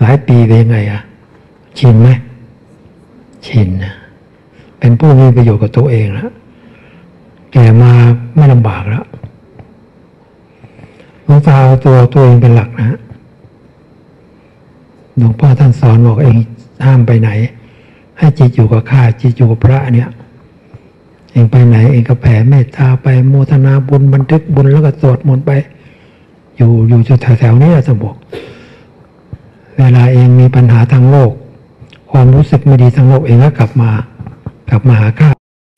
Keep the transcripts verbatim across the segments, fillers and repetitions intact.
ลายปีเป็นยังไงอะชินไหมชินนะเป็นผู้มีประโยชน์กับตัวเองแล้วแก่มาไม่ลำบากแล้วหลวงตาเอาตัวตัวเองเป็นหลักนะหลวงพ่อท่านสอนบอกเองห้ามไปไหนให้จิตอยู่กับข้าจิตอยู่กับพระเนี่ยเองไปไหนเองก็แผ่เมตตาไปโมทนาบุญบันทึกบุญแล้วก็สวดมนต์ไปอยู่อยู่จุดแถวๆนี้สมบอกเวลาเองมีปัญหาทางโลกความรู้สึกไม่ดีทางโลกเองก็กลับมากลับมาหาข้า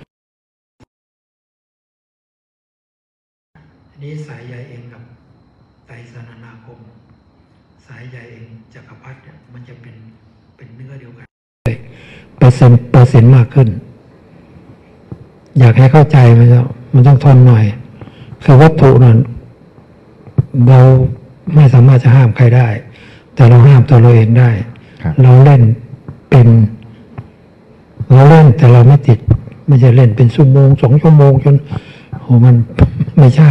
นี้สายใยเองกับไตรสรณาคมสายใยเองจักรพรรดิเนี่ยมันจะเป็นเป็นเนื้อเดียวกันเปอร์เซ็นต์เปอร์เซ็นต์มากขึ้นอยากให้เข้าใจมันจะมันต้องทนหน่อยคือวัตถุนั้นเราไม่สามารถจะห้ามใครได้แต่เราห้ามตัวเราเองได้เราเล่นเป็นเราเล่นแต่เราไม่ติดไม่ใช่เล่นเป็นชั่วโมงสองชั่วโมงจนโอ้มันไม่ใช่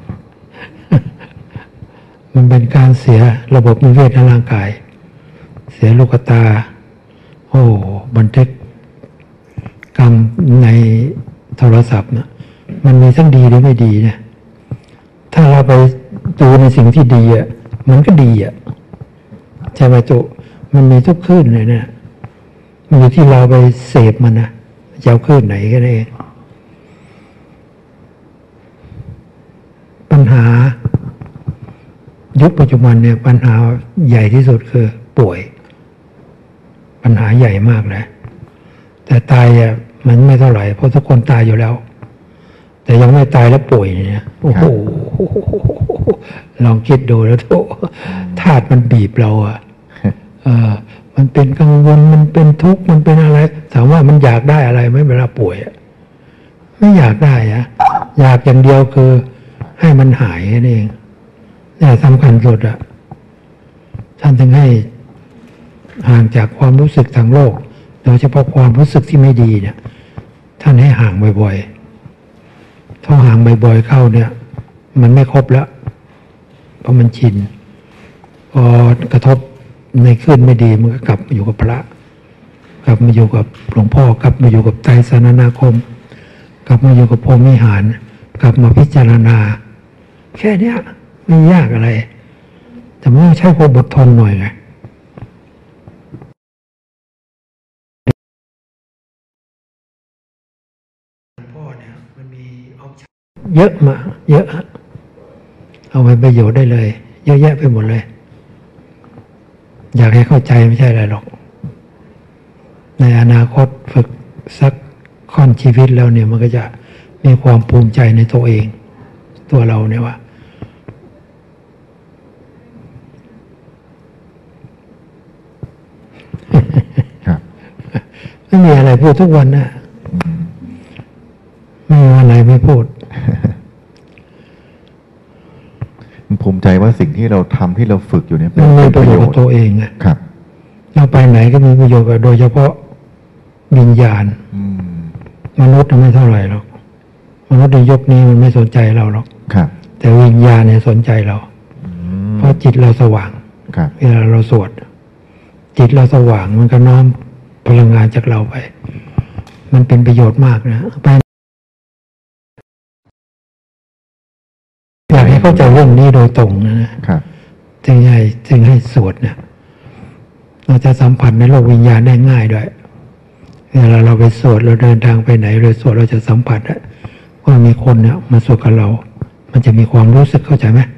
มันเป็นการเสียระบบนิเวศในร่างกายเสียลูกตาโอ้บันทึกกรรมในโทรศัพท์นะมันมีทั้งดีหรือไม่ดีเนี่ยถ้าเราไปดูในสิ่งที่ดีอ่ะมันก็ดีอ่ะใช่ไหมจุมันมีทุกคลื่นเลยเนี่ยมันอยู่ที่เราไปเสพมันนะจะเอาคลื่นไหนก็ได้ปัญหายุคปัจจุบันเนี่ยปัญหาใหญ่ที่สุดคือป่วยปัญหาใหญ่มากเลยแต่ตายอ่ะมันไม่เท่าไหร่เพราะทุกคนตายอยู่แล้วแต่ยังไม่ตายแล้วป่วยเนี่ยโอ้โหลองคิดดูแล้วโถธาตุมันบีบเราอ่ะเออมันเป็นกังวลมันเป็นทุกข์มันเป็นอะไรถามว่ามันอยากได้อะไรไหมเวลาป่วยอ่ะไม่อยากได้อ่ะอยากอย่างเดียวคือให้มันหายนั่นเองนี่สำคัญสุดอ่ะท่านถึงให้ห่างจากความรู้สึกทางโลกโดยเฉพาะความรู้สึกที่ไม่ดีเนี่ยท่านให้ห่างบ่อยๆถ้าห่างบ่อยๆเข้าเนี่ยมันไม่ครบแล้วเพราะมันชินพอกระทบในคลื่นไม่ดีมันก็กลับมาอยู่กับพระกลับมาอยู่กับหลวงพ่อกลับมาอยู่กับไตรสรณาคมกลับมาอยู่กับพรหมวิหารกลับมาพิจารณาแค่เนี้ยไม่ยากอะไรแต่มันต้องใช้ความอดทนหน่อยไงพ่อเนี่ยมันมีออปชั่นเยอะมาเยอะเอาไปประโยชน์ได้เลยเยอะแยะไปหมดเลยอยากให้เข้าใจไม่ใช่อะไรหรอกในอนาคตฝึกสักค่อนชีวิตแล้วเนี่ยมันก็จะมีความภูมิใจในตัวเองตัวเราเนี่ยว่าไม่มีอะไรพูดทุกวันนะไม่มีอะไรไม่พูดภูมิใจว่าสิ่งที่เราทำที่เราฝึกอยู่เนี่ยมันมีประโยชน์กับตัวเองนะครับเราไปไหนก็มีประโยชน์กับโดยเฉพาะวิญญาณมนุษย์ไม่เท่าไหร่หรอกมนุษย์ในยุคนี้มันไม่สนใจเราหรอกแต่วิญญาณเนี่ยสนใจเราเพราะจิตเราสว่างเวลาเราสวดจิตเราสว่างมันก็น้อมพลังงานจากเราไปมันเป็นประโยชน์มากนะไปอยากให้เข้าใจเรื่องนี้โดยตรงนะครับจึงให้จึงให้สวดเนี่ยเราจะสัมผัสในโลกวิญญาณได้ง่ายด้วยเวลาเราไปสวดเราเดินทางไปไหนเราสวดเราจะสัมผัสว่ามีคนเนี่ยมาสวดกับเรามันจะมีความรู้สึกเข้าใจไหม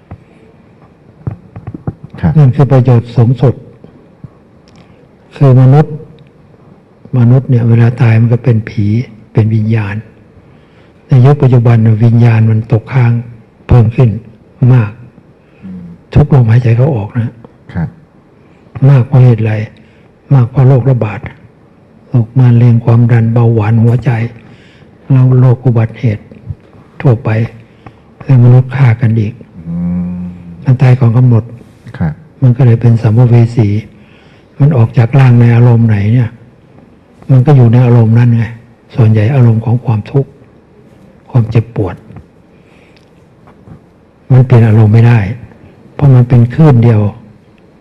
นั่นคือประโยชน์สูงสุดคือมนุษย์มนุษย์เนี่ยเวลาตายมันก็เป็นผีเป็นวิญญาณในยุคปัจจุบันวิญญาณมันตกค้างเพิ่มขึ้นมากทุกลมหายใจเขาออกนะมากเพราะเหตุไรมากเพราะโรคระบาดโรคมะเร็งความดันเบาหวานหัวใจแล้วโรคอุบัติเหตุทั่วไปคือมนุษย์ฆ่ากันอีกมันตายก่อนกำหนดมันก็เลยเป็นสัมภเวสีมันออกจากร่างในอารมณ์ไหนเนี่ยมันก็อยู่ในอารมณ์นั้นไงส่วนใหญ่อารมณ์ของความทุกข์ความเจ็บปวดมันเปลี่ยนอารมณ์ไม่ได้เพราะมันเป็นคลื่นเดียว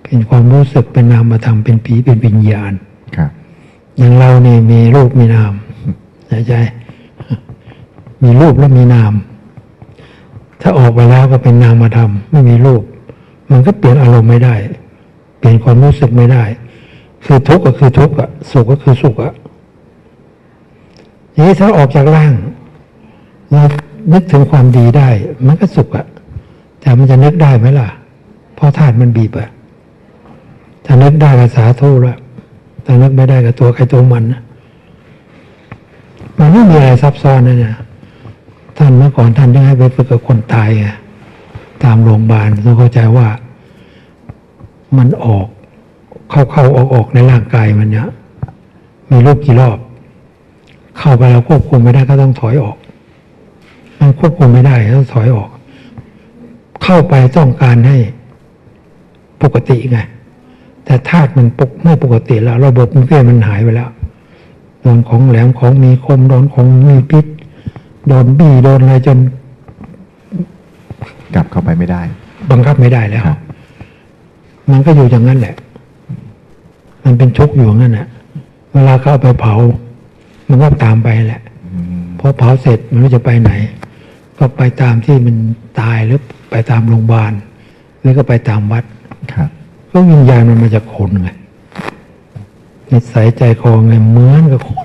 เป็นความรู้สึกเป็นนามธรรมเป็นผีเป็นวิญญาณครับอย่างเราเนี่ยมีรูปมีนามเข้าใจมีรูปและมีนาม ถ้าออกไปแล้วก็เป็นนามธรรมไม่มีรูป มันก็เปลี่ยนอารมณ์ไม่ได้ เปลี่ยนความรู้สึกไม่ได้ คือทุกข์ก็คือทุกข์อะสุขก็คือสุขอะทีนี้ถ้าออกจากร่างเรานึกถึงความดีได้ มันก็สุขอะแต่มันจะนึกได้ไหมล่ะเพราะธาตุมันบีบอะถ้านึกได้ก็สาธุแล้วแต่นึกไม่ได้ก็ตัวใครตัวมันนะมันไม่มีอะไรซับซ้อนนะเนี่ยท่านเมื่อก่อนท่านได้ให้ไปฝึกกับคนตายไงตามโรงพยาบาลต้องเข้าใจว่ามันออกเข้าเข้าออกออกในร่างกายมันเนี่ยมีรูปกี่รอบเข้าไปแล้วควบคุมไม่ได้ก็ต้องถอยออกมันควบคุมไม่ได้ต้องถอยออกเข้าไปต้องการให้ปกติไงแต่ธาตุมันปกไม่ปกติแล้วระบบมันเปลี่ยนมันหายไปแล้วโดนของแหลมของมีคมโดนของมีพิษโดนบี้โดนอะไรจนกลับเข้าไปไม่ได้บังคับไม่ได้แล้ว มันก็อยู่อย่างนั้นแหละ มันเป็นทุกข์อยู่อย่างนั้นแหละเวลาเขาเอาไปเผา มันก็ตามไปแหละพอเผาเสร็จมันจะไปไหน ก็ไปตามที่มันตายหรือไปตามโรงพยาบาลหรือก็ไปตามวัดครับก็วิญญาณมันมาจากคนไงนิสัยใจคอไงเหมือนกับคน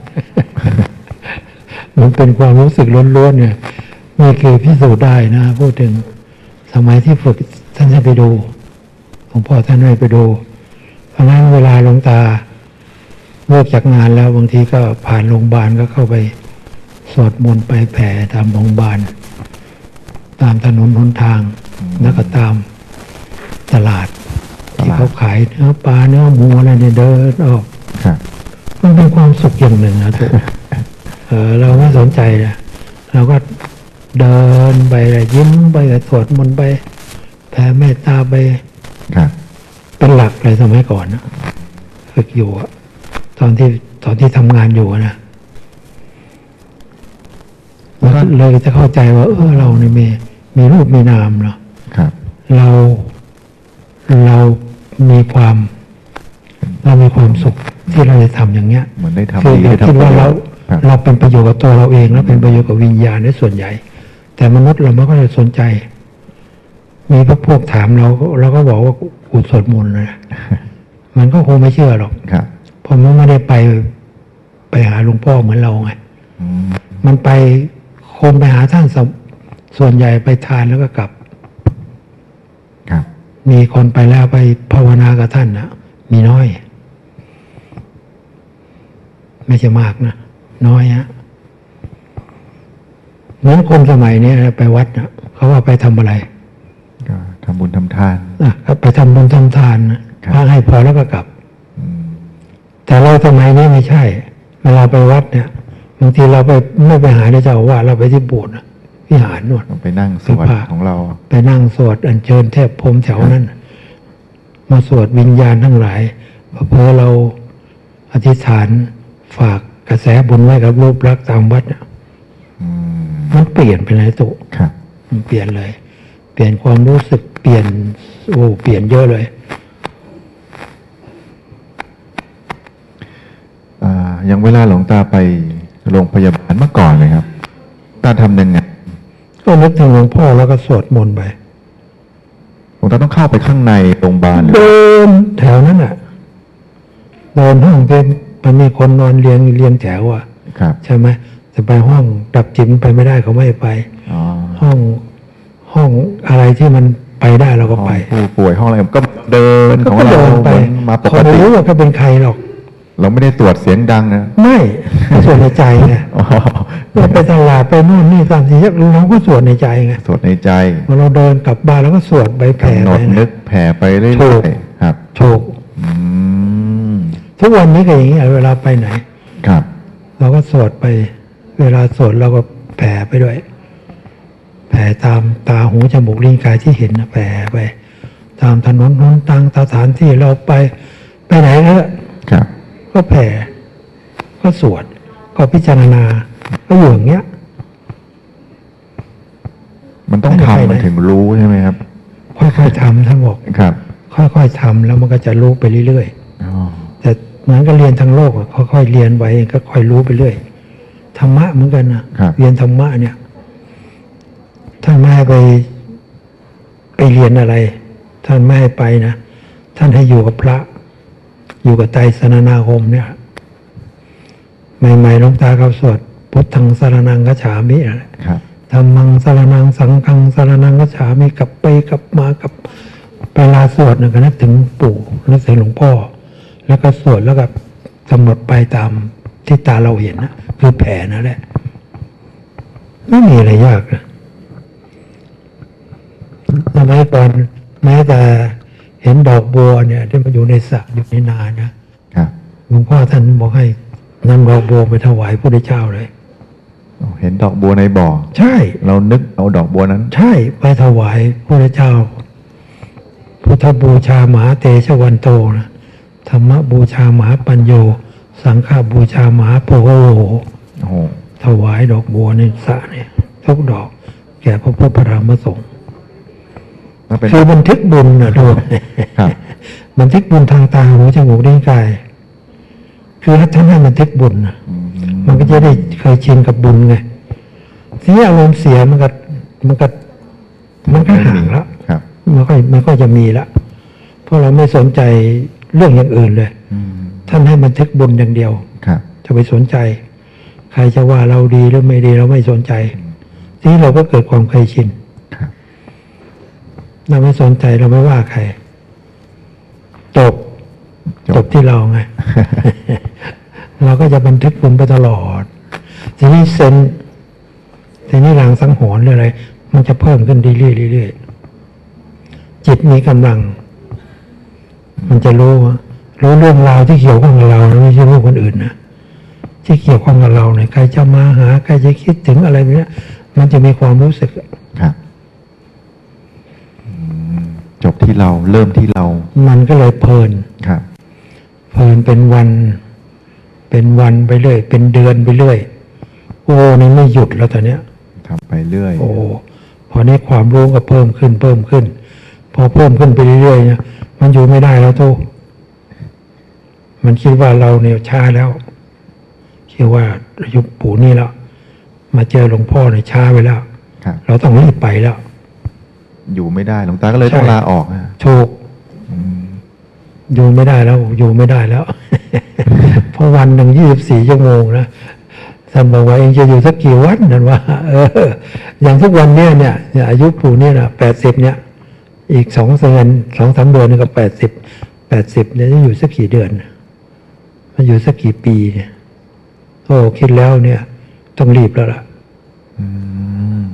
มันเป็นความรู้สึกล้วนๆเนี่ยนี่คือพิสูจน์ได้นะพูดถึงสมัยที่ฝึกท่านจะไปดูหลวงพ่อท่านให้ไปดูเพราะนั้นเวลาหลวงตาเลิกจากงานแล้วบางทีก็ผ่านโรงพยาบาลก็เข้าไปสวดมนต์ไปแผ่ตามโรงพยาบาลตามถนนหนทางแล้วก็ตามตลาดที่เขาขายเนื้อปลาเนื้อหมูอะไรเนี่ยเดินออกมันเป็นความสุขอย่างหนึ่งนะทุก เออเราไม่สนใจนะเราก็เดินไปยิ้มไปสวดมนต์ไปแผ่เมตตาไปเป็นหลักเลยสมัยก่อนนะฝึกอยู่ตอนที่ตอนที่ทำงานอยู่นะเลยจะเข้าใจว่าเออเราเนี่ยมีมีรูปมีนามเนาะเราเรามีความเรามีความสุขที่เราจะทำอย่างเงี้ยเหมือนได้ทำคือดีเราได้คิดทำว่าเราเราเป็นประโยชน์กับตัวเราเองแล้วเป็นประโยชน์กับวิญญาณในส่วนใหญ่แต่มนุษย์เราไม่ค่อยสนใจมีพวกพวกถามเราเราก็บอกว่ากูสวดมนต์นะมันก็คงไม่เชื่อหรอกเพราะมันไม่ได้ไปไปหาหลวงพ่อเหมือนเราไงมันไปคนไปหาท่านส่วนใหญ่ไปทานแล้วก็กลับมีคนไปแล้วไปภาวนากับท่านนะมีน้อยไม่ใช่มากนะน้อยฮะเหมือนคนสมัยนี้ไปวัดนะเขาว่าไปทำอะไรก็ทำบุญทำทานอ่ะไปทำบุญทำทานพระให้พอแล้วก็กลับแต่เราสมัยนี้ไม่ใช่เวลาไปวัดเนี่ยบางทีเราไปไม่ไปหาเจ้าอาวาสเราไปที่โบสถ์วิหารนู่นไปนั่งสวดของเราไปนั่งสวดอัญเชิญเทพพรหมแถวนั้นมาสวดวิญญาณทั้งหลายเพื่อเราอธิษฐานฝากกระแสบุญไว้กับรูปลักษณ์ตามวัดมันเปลี่ยนไปเลยตุมันเปลี่ยนเลยเปลี่ยนความรู้สึกเปลี่ยนโอ้เปลี่ยนเยอะเลยอ่าอย่างเวลาหลวงตาไปโรงพยาบาลเมื่อก่อนเลยครับตาทำยังไงก็นึกถึงหลวงพ่อแล้วก็สวดมนต์ไปหลวงตาต้องเข้าไปข้างในโรงพยาบาลเดินแถวนั้นอ่ะเดินห้องเป็นมันมีคนนอนเรียงเรียงแถวอ่ะใช่ไหมจะไปห้องดับจิตไปไม่ได้เขาไม่ไปห้องห้องอะไรที่มันไปได้เราก็ไปผู้ป่วยห้องอะไรก็เดินของเราไปมาปกติเขาไม่รู้ว่าเขาเป็นใครหรอกเราไม่ได้ตรวจเสียงดังนะไม่สวดในใจไงเราไปตลาดไปนู่นนี่ตามที่เราก็สวดในใจไงสวดในใจพอเราเดินกลับบ้านแล้วก็สวดไปแผ่ไปนึกแผ่ไปเรื่อยๆครับถูกทุกวันนี้ก็อย่างนี้เวลาไปไหนครับเราก็สวดไปเวลาสวดเราก็แผ่ไปด้วยแผ่ตามตาหูจมูกลิ้นกายที่เห็นนะแผ่ไปตามถนนหนทางสถานที่เราไปไปไหนก็ก็แผ่ก็สวดก็พิจารณาก็อยู่อย่างเงี้ยมันต้องทำมันถึงรู้ใช่ไหมครับค่อยๆทำท่านบอกครับค่อยๆทำแล้วมันก็จะรู้ไปเรื่อยอ๋อๆแต่เหมือนกับเรียนทางโลกอะค่อยๆเรียนไว้ก็ค่อยรู้ไปเรื่อยธรรมะเหมือนกันนะครับ เรียนธรรมะเนี่ยท่านไม่ให้ไปไปเรียนอะไร ท่านไม่ให้ไปนะท่านให้อยู่กับพระ อยู่กับไตรสรณาคมเนี่ยใหม่ๆหลวงตาเขาสวดพุทธังสรณังคัจฉามิอะไรครับธรรมังสรณังสังฆังสรณังคัจฉามิกลับไปกลับมากับเวลาสวดเนี่ยก็นึกถึงปู่นึกถึงหลวงพ่อ แล้วก็สวดแล้วก็กำหนดไปตามที่ตาเราเห็นนะคือแผ่นั่นแหละไม่มีอะไรยากนะสมัยก่อนแม้แต่เห็นดอกบัวเนี่ยที่มันอยู่ในสระอยู่ในนานะครับ หลวงพ่อท่านบอกให้นำดอกบัวไปถวายพระพุทธเจ้าเลยเห็นดอกบัวในบ่อใช่เรานึกเอาดอกบัวนั้นใช่ไปถวายพระพุทธเจ้า พุทธบูชามหาเตชะวันโตนะธรรมบูชามหาปัญโย สังฆบูชามหาโพโหโอ้โหถวายดอกบัวในสระเนี่ยทุกดอกแก่พระพุทธพระธรรมพระสงฆ์มันเป็นคือบันทึกบุญนะด้วยครับบันทึกบุญทางตาหูจมูกลิ้นกาย คือท่านให้บันทึกบุญนะอืมมันก็จะได้เคยชินกับบุญไงทีนี้อารมณ์เสียมันก็มันก็มันก็ห่างแล้วครับมันก็มันก็จะมีละเพราะเราไม่สนใจเรื่องอย่างอื่นเลยอืมท่านให้บันทึกบุญอย่างเดียวครับจะไปสนใจ ใครจะว่าเราดีหรือไม่ดีเราไม่สนใจ ทีนี้เราก็เกิดความเคยชินครับเราไม่สนใจเราไม่ว่าใครจบจบจบที่เราไง เราก็จะบันทึกบุญไปตลอด ทีนี้เซนทีนี้หลังสังหรณ์อะไร มันจะเพิ่มขึ้นเรื่อยๆเรื่อยๆจิตมีกำลัง มันจะรู้ว่ารู้เรื่องราวที่เกี่ยวข้องกับเรานะไม่ใช่รู้คนอื่นนะที่เกี่ยวข้องกับเราเนี่ยใครจะมาหาใครจะคิดถึงอะไรแบบเนี้ยมันจะมีความรู้สึกครับอืมจบที่เราเริ่มที่เรามันก็เลยเพลินครับเพลินเป็นวัน เป็นวันไปเรื่อยเป็นเดือนไปเรื่อยโอ้นี่ไม่หยุดแล้วตอนเนี้ยทำไปเรื่อยโอ้พอนี้ความรู้ก็เพิ่มขึ้นเพิ่มขึ้น พอเพิ่มขึ้นไปเรื่อยๆเนี่ยมันอยู่ไม่ได้แล้วทุกมันคิดว่าเราเนี่ยช้าแล้วคิดว่าอายุปู่นี่แล้วมาเจอหลวงพ่อเนี่ยช้าไปแล้วครับเราต้องรีบไปแล้วอยู่ไม่ได้หลวงตาก็เลยต้องใช่ลาออกนะถูกอืมอยู่ไม่ได้แล้ว อยู่ไม่ได้แล้ว เพราะวันหนึ่งยี่สิบสี่ชั่วโมงนะท่านบอกว่าเองจะอยู่สักกี่วันนั่นว่า เออ อย่างทุกวันเนี้ยเนี่ยเนี่ยอายุปู่เนี่ยนะแปดสิบเนี่ย อีกสองเดือนสองสามเดือนนี่ก็แปดสิบแปดสิบเนี่ยจะอยู่สักกี่เดือนมันอยู่สักกี่ปีเนี่ยโอ้คิดแล้วเนี่ย ต้องรีบแล้วล่ะอืม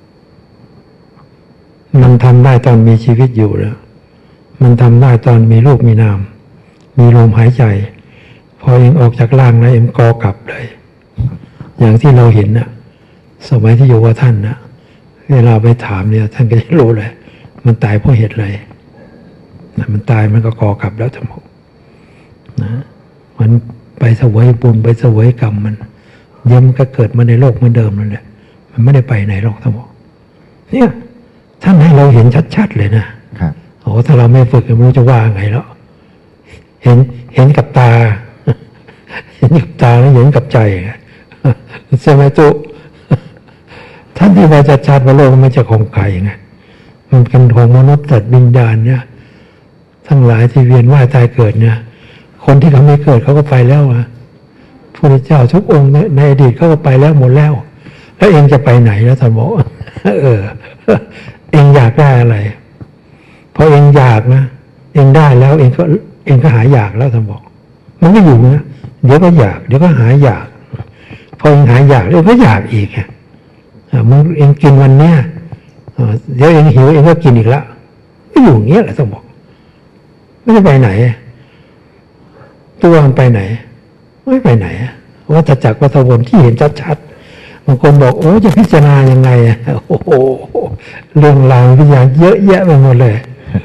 มันทำได้ตอนมีชีวิตอยู่แล้ว มันทำได้ตอนมีลูกมีนาม มีลมหายใจ พอเองออกจากร่างแล้วเองกอกลับเลย อย่างที่เราเห็นน่ะ สมัยที่อยู่กับท่านนะเวลาไปถามเนี่ย ท่านก็จะรู้เลย มันตายเพราะเหตุอะไรนะมันตายมันก็กอกลับแล้วทั้งหมดนะมันไปเสวยบุญไปเสวยกรรมมันเดี๋ยวมันก็เกิดมาในโลกเหมือนเดิมนั่นแหละ มันไม่ได้ไปไหนหรอกทั้งหมดเนี่ยท่านให้เราเห็นชัดๆเลยนะครับ โอ้ถ้าเราไม่ฝึกไม่รู้จะว่าไงแล้ว เห็นเห็นกับตา เห็นกับตาแล้วเห็นกับใจไงใช่ไหมตุท่านที่ว่าจะชัดว่าโลกมันจะของใครไงมันเป็นของมนุษย์สัตว์วิญญาณเนี่ยทั้งหลายที่เวียนว่ายตายเกิดเนี่ย คนที่เขาไม่เกิดเขาก็ไปแล้วอะพระเจ้าทุกองค์ในอดีตเขาก็ไปแล้วหมดแล้ว แล้วเองจะไปไหนแล้วท่านบอก เออ เองอยากได้อะไรพอเองอยากนะเองได้แล้ว เองก็เองก็หายอยากแล้วท่านบอก มันไม่อยู่นะเดี๋ยวก็อยากเดี๋ยวก็หายอยากพอเองหายอยากเดี๋ยวก็อยากอีกอ่ะมึงเองกินวันเนี้ยเดี๋ยวเองหิวเองก็กินอีกละไม่อยู่อย่างเงี้ยแหละท่านบอกไม่ได้ไปไหนตัวมันไปไหนไม่ไปไหนวัฏจักรวัฏวนที่เห็นชัดๆบางคนบอกโอ้จะพิจารณายังไงโอ้โหเรื่องราวพิจารณาเยอะแยะไปหมดเลย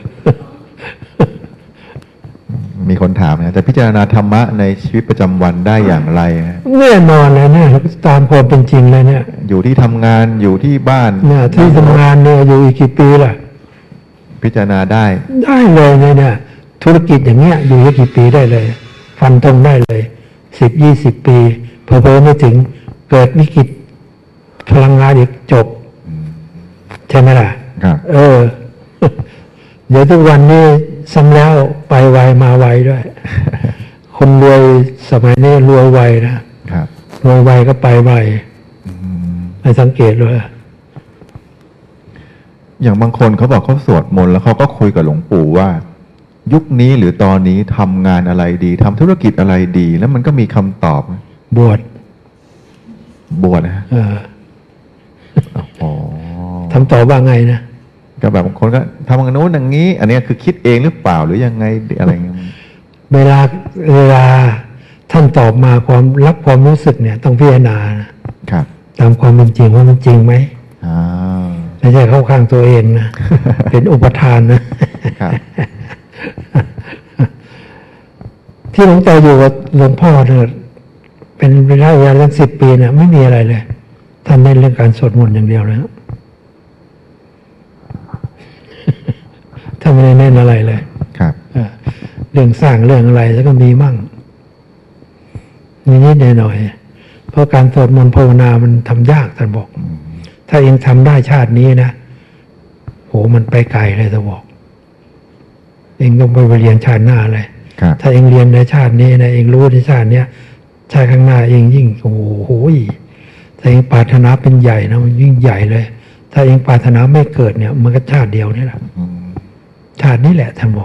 มีคนถามนะจะพิจารณาธรรมะในชีวิตประจำวันได้อย่างไรฮะแน่นอนเลยเนี่ยตามความเป็นจริงเลยเนี่ยอยู่ที่ทำงานอยู่ที่บ้านเนี่ยที่ทำงานเนี่ยอยู่อีกกี่ปีล่ะพิจารณาได้ได้เลยเนี่ยธุรกิจอย่างเงี้ยอยู่ได้กี่ปีได้เลยฟันธงได้เลยสิบยี่สิบปีเผลอๆไม่ถึงเกิดวิกฤตพลังงานอีกจบใช่ไหมล่ะครับเออเดี๋ยวทุกวันนี้ซ้ำแล้วไปไวมาไวด้วย คนรวยสมัยนี้รวยไวนะครับรวยไวก็ไปไวไม่สังเกตเลยอย่างบางคนเขาบอกเขาสวดมนต์แล้วเขาก็คุยกับหลวงปู่ว่ายุคนี้หรือตอนนี้ทำงานอะไรดีทำธุรกิจอะไรดีแล้วมันก็มีคำตอบบวชบวชนะเอออ๋อทำตอบว่าไงนะก็แบบบางคนก็ทำอย่างโน้นอย่างนี้อันนี้คือคิดเองหรือเปล่าหรือยังไงอะไรเงี้ยเวลาเวลาท่านตอบมาความรับความรู้สึกเนี่ยต้องพิจารณาครับตามความเป็นจริงว่ามันจริงไหมอ่าไม่ใช่เข้าข้างตัวเองนะ เป็นอุปทานนะครับที่หลวงตาอยู่กับหลวงพ่อเนี่ยเป็นระยะเวลาเรื่องสิบปีเนี่ยไม่มีอะไรเลยท่านเน้นเรื่องการสวดมนต์อย่างเดียวเลยท่านไม่ได้เน้นอะไรเลยครับเรื่องสร้างเรื่องอะไรแล้วก็มีมั่งนิดๆหน่อยๆเพราะการสวดมนต์ภาวนามันทำยากท่านบอกถ้าเองทำได้ชาตินี้นะโหมันไปไกลเลยท่านบอกเองต้องไปเรียนชาติหน้าเลยถ้าเองเรียนในชาตินี้นะเองรู้ในชาติเนี้ยชาติข้างหน้าเองยิ่งโอ้โหถ้าเองปรารถนาเป็นใหญ่นะมันยิ่งใหญ่เลยถ้าเองปรารถนาไม่เกิดเนี่ยมันก็ชาติเดียวนี่แหละชาตินี้แหละท่านบอก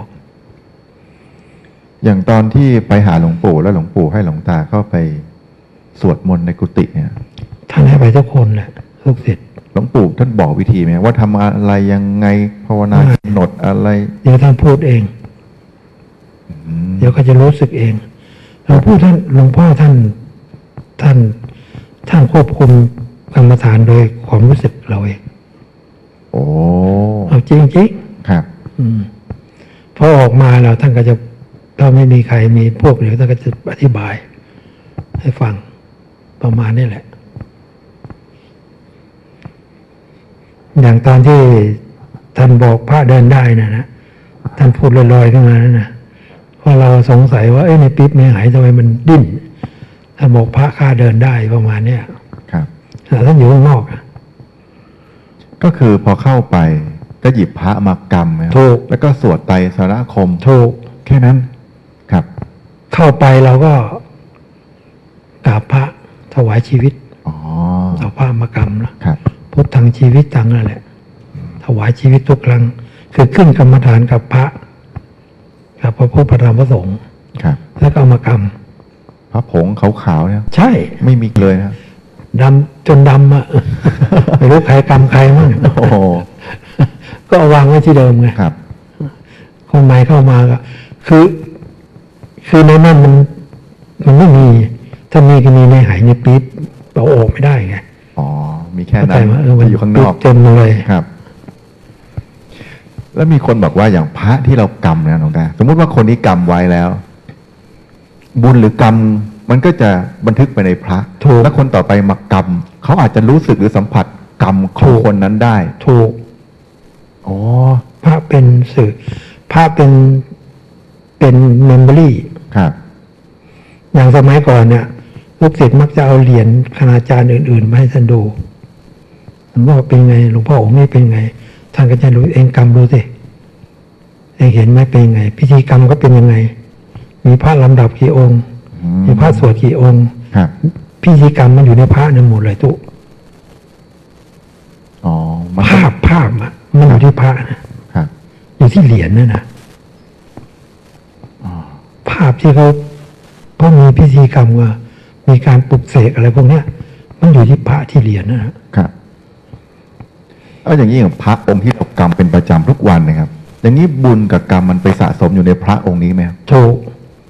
อย่างตอนที่ไปหาหลวงปู่แล้วหลวงปู่ให้หลวงตาเข้าไปสวดมนต์ในกุฏิเนี่ยท่านให้ไปทุกคนแหละลูกศิษย์หลวงปู่ท่านบอกวิธีไหมว่าทำอะไรยังไงภาวนากำหนดอะไรเดี๋ยวท่านพูดเองเดี๋ยวก็จะรู้สึกเองหลวงพ่อท่านหลวงพ่อท่านท่านท่านควบคุมกรรมฐานโดยความรู้สึกเราเองโอ้เอาจริงจริงครับอืมพอออกมาแล้วท่านก็จะถ้าไม่มีใครมีพวกเดี๋ยวท่านก็จะอธิบายให้ฟังประมาณนี้แหละอย่างตอนที่ท่านบอกพระเดินได้นะนะท่านพูดลอยๆขึ้นมานั่นนะเพราะเราสงสัยว่าเอ้ยในปิ๊บในหายทำไมมันดิ้นท่านบอกพระข้าเดินได้ประมาณเนี้ยครับแต่ท่านอยู่ข้างนอกก็คือพอเข้าไปก็หยิบพระมากำนะถูกแล้วก็สวดไตรสรณคมถูกแค่นั้นครับเข้าไปเราก็กราบพระถวายชีวิตอ๋อเอาพระมากำนะครับพุทธังชีวิตตังนั่นแหละถวายชีวิตทุกครั้งคือขึ้นกรรมฐานกับพระกับพระพุทธพระธรรมพระสงฆ์ครับแล้วก็เอามากำพระผงขาวๆเนี่ยใช่ไม่มีเลยนะดำจนดำอ่ะไม่รู้ใครกำใครมั่งโอ้ก็วางไว้ที่เดิมไงครับคนใหม่เข้ามาก็คือคือในนั้นมันมันไม่มีถ้ามีก็มีในหายในปี๊บเราออกไม่ได้ไงอ๋อมีแค่นั้นอยู่ข้างนอกเต็มเลยครับแล้วมีคนบอกว่าอย่างพระที่เรากำนะน้องตาสมมุติว่าคนนี้กำไว้แล้วบุญหรือกรรมมันก็จะบันทึกไปในพระแล้วคนต่อไปมากรรมเขาอาจจะรู้สึกหรือสัมผัสกรรมของคนนั้นได้ถูกอ๋อพระเป็นสื่อพระเป็นเป็นเมมโมรี่ครับอย่างสมัยก่อนเนี่ยลูกศิษย์มักจะเอาเหรียญคณาจารย์อื่นๆมาให้ท่านดูหลวงพ่อเป็นไงหลวงพ่อองค์นี้เป็นไงท่านก็จะรู้เองกรรมดูสิเองเห็นไหมเป็นไงพิธีกรรมก็เป็นยังไงมีพระลำดับกี่องค์มีพระสวดกี่องค์พิธีกรรมมันอยู่ในพระนั่นหมดเลยทุกภาพภาพอ่ะมันอยู่ที่พระนะอยู่ที่เหรียญนั่นนะภาพที่เขาเพราะมีพิธีกรรมว่ามีการปลุกเสกอะไรพวกเนี้ยมันอยู่ที่พระที่เหรียญนะครับเอาอย่างนี้อย่างพระองค์ที่เรากรรมเป็นประจำทุกวันนะครับอย่างนี้บุญกับกรรมมันไปสะสมอยู่ในพระองค์นี้ไหมถูก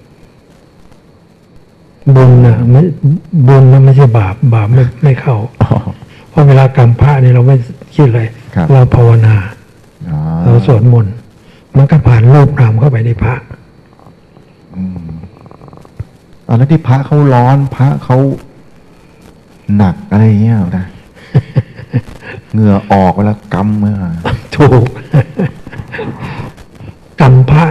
บุญนะไม่บุญนะไม่ใช่บาปบาปไม่ไม่เข้าเพราะเวลากรรมพระนี่เราไม่คิดเลยเราภาวนาเราสวดมนต์มันก็ผ่านรูปนามเข้าไปในพระอืมอ๋อแล้วที่พระเขาร้อนพระเขาหนักอะไรเงี้ยนะเหงื่อออกเวลากำเมื่อถูก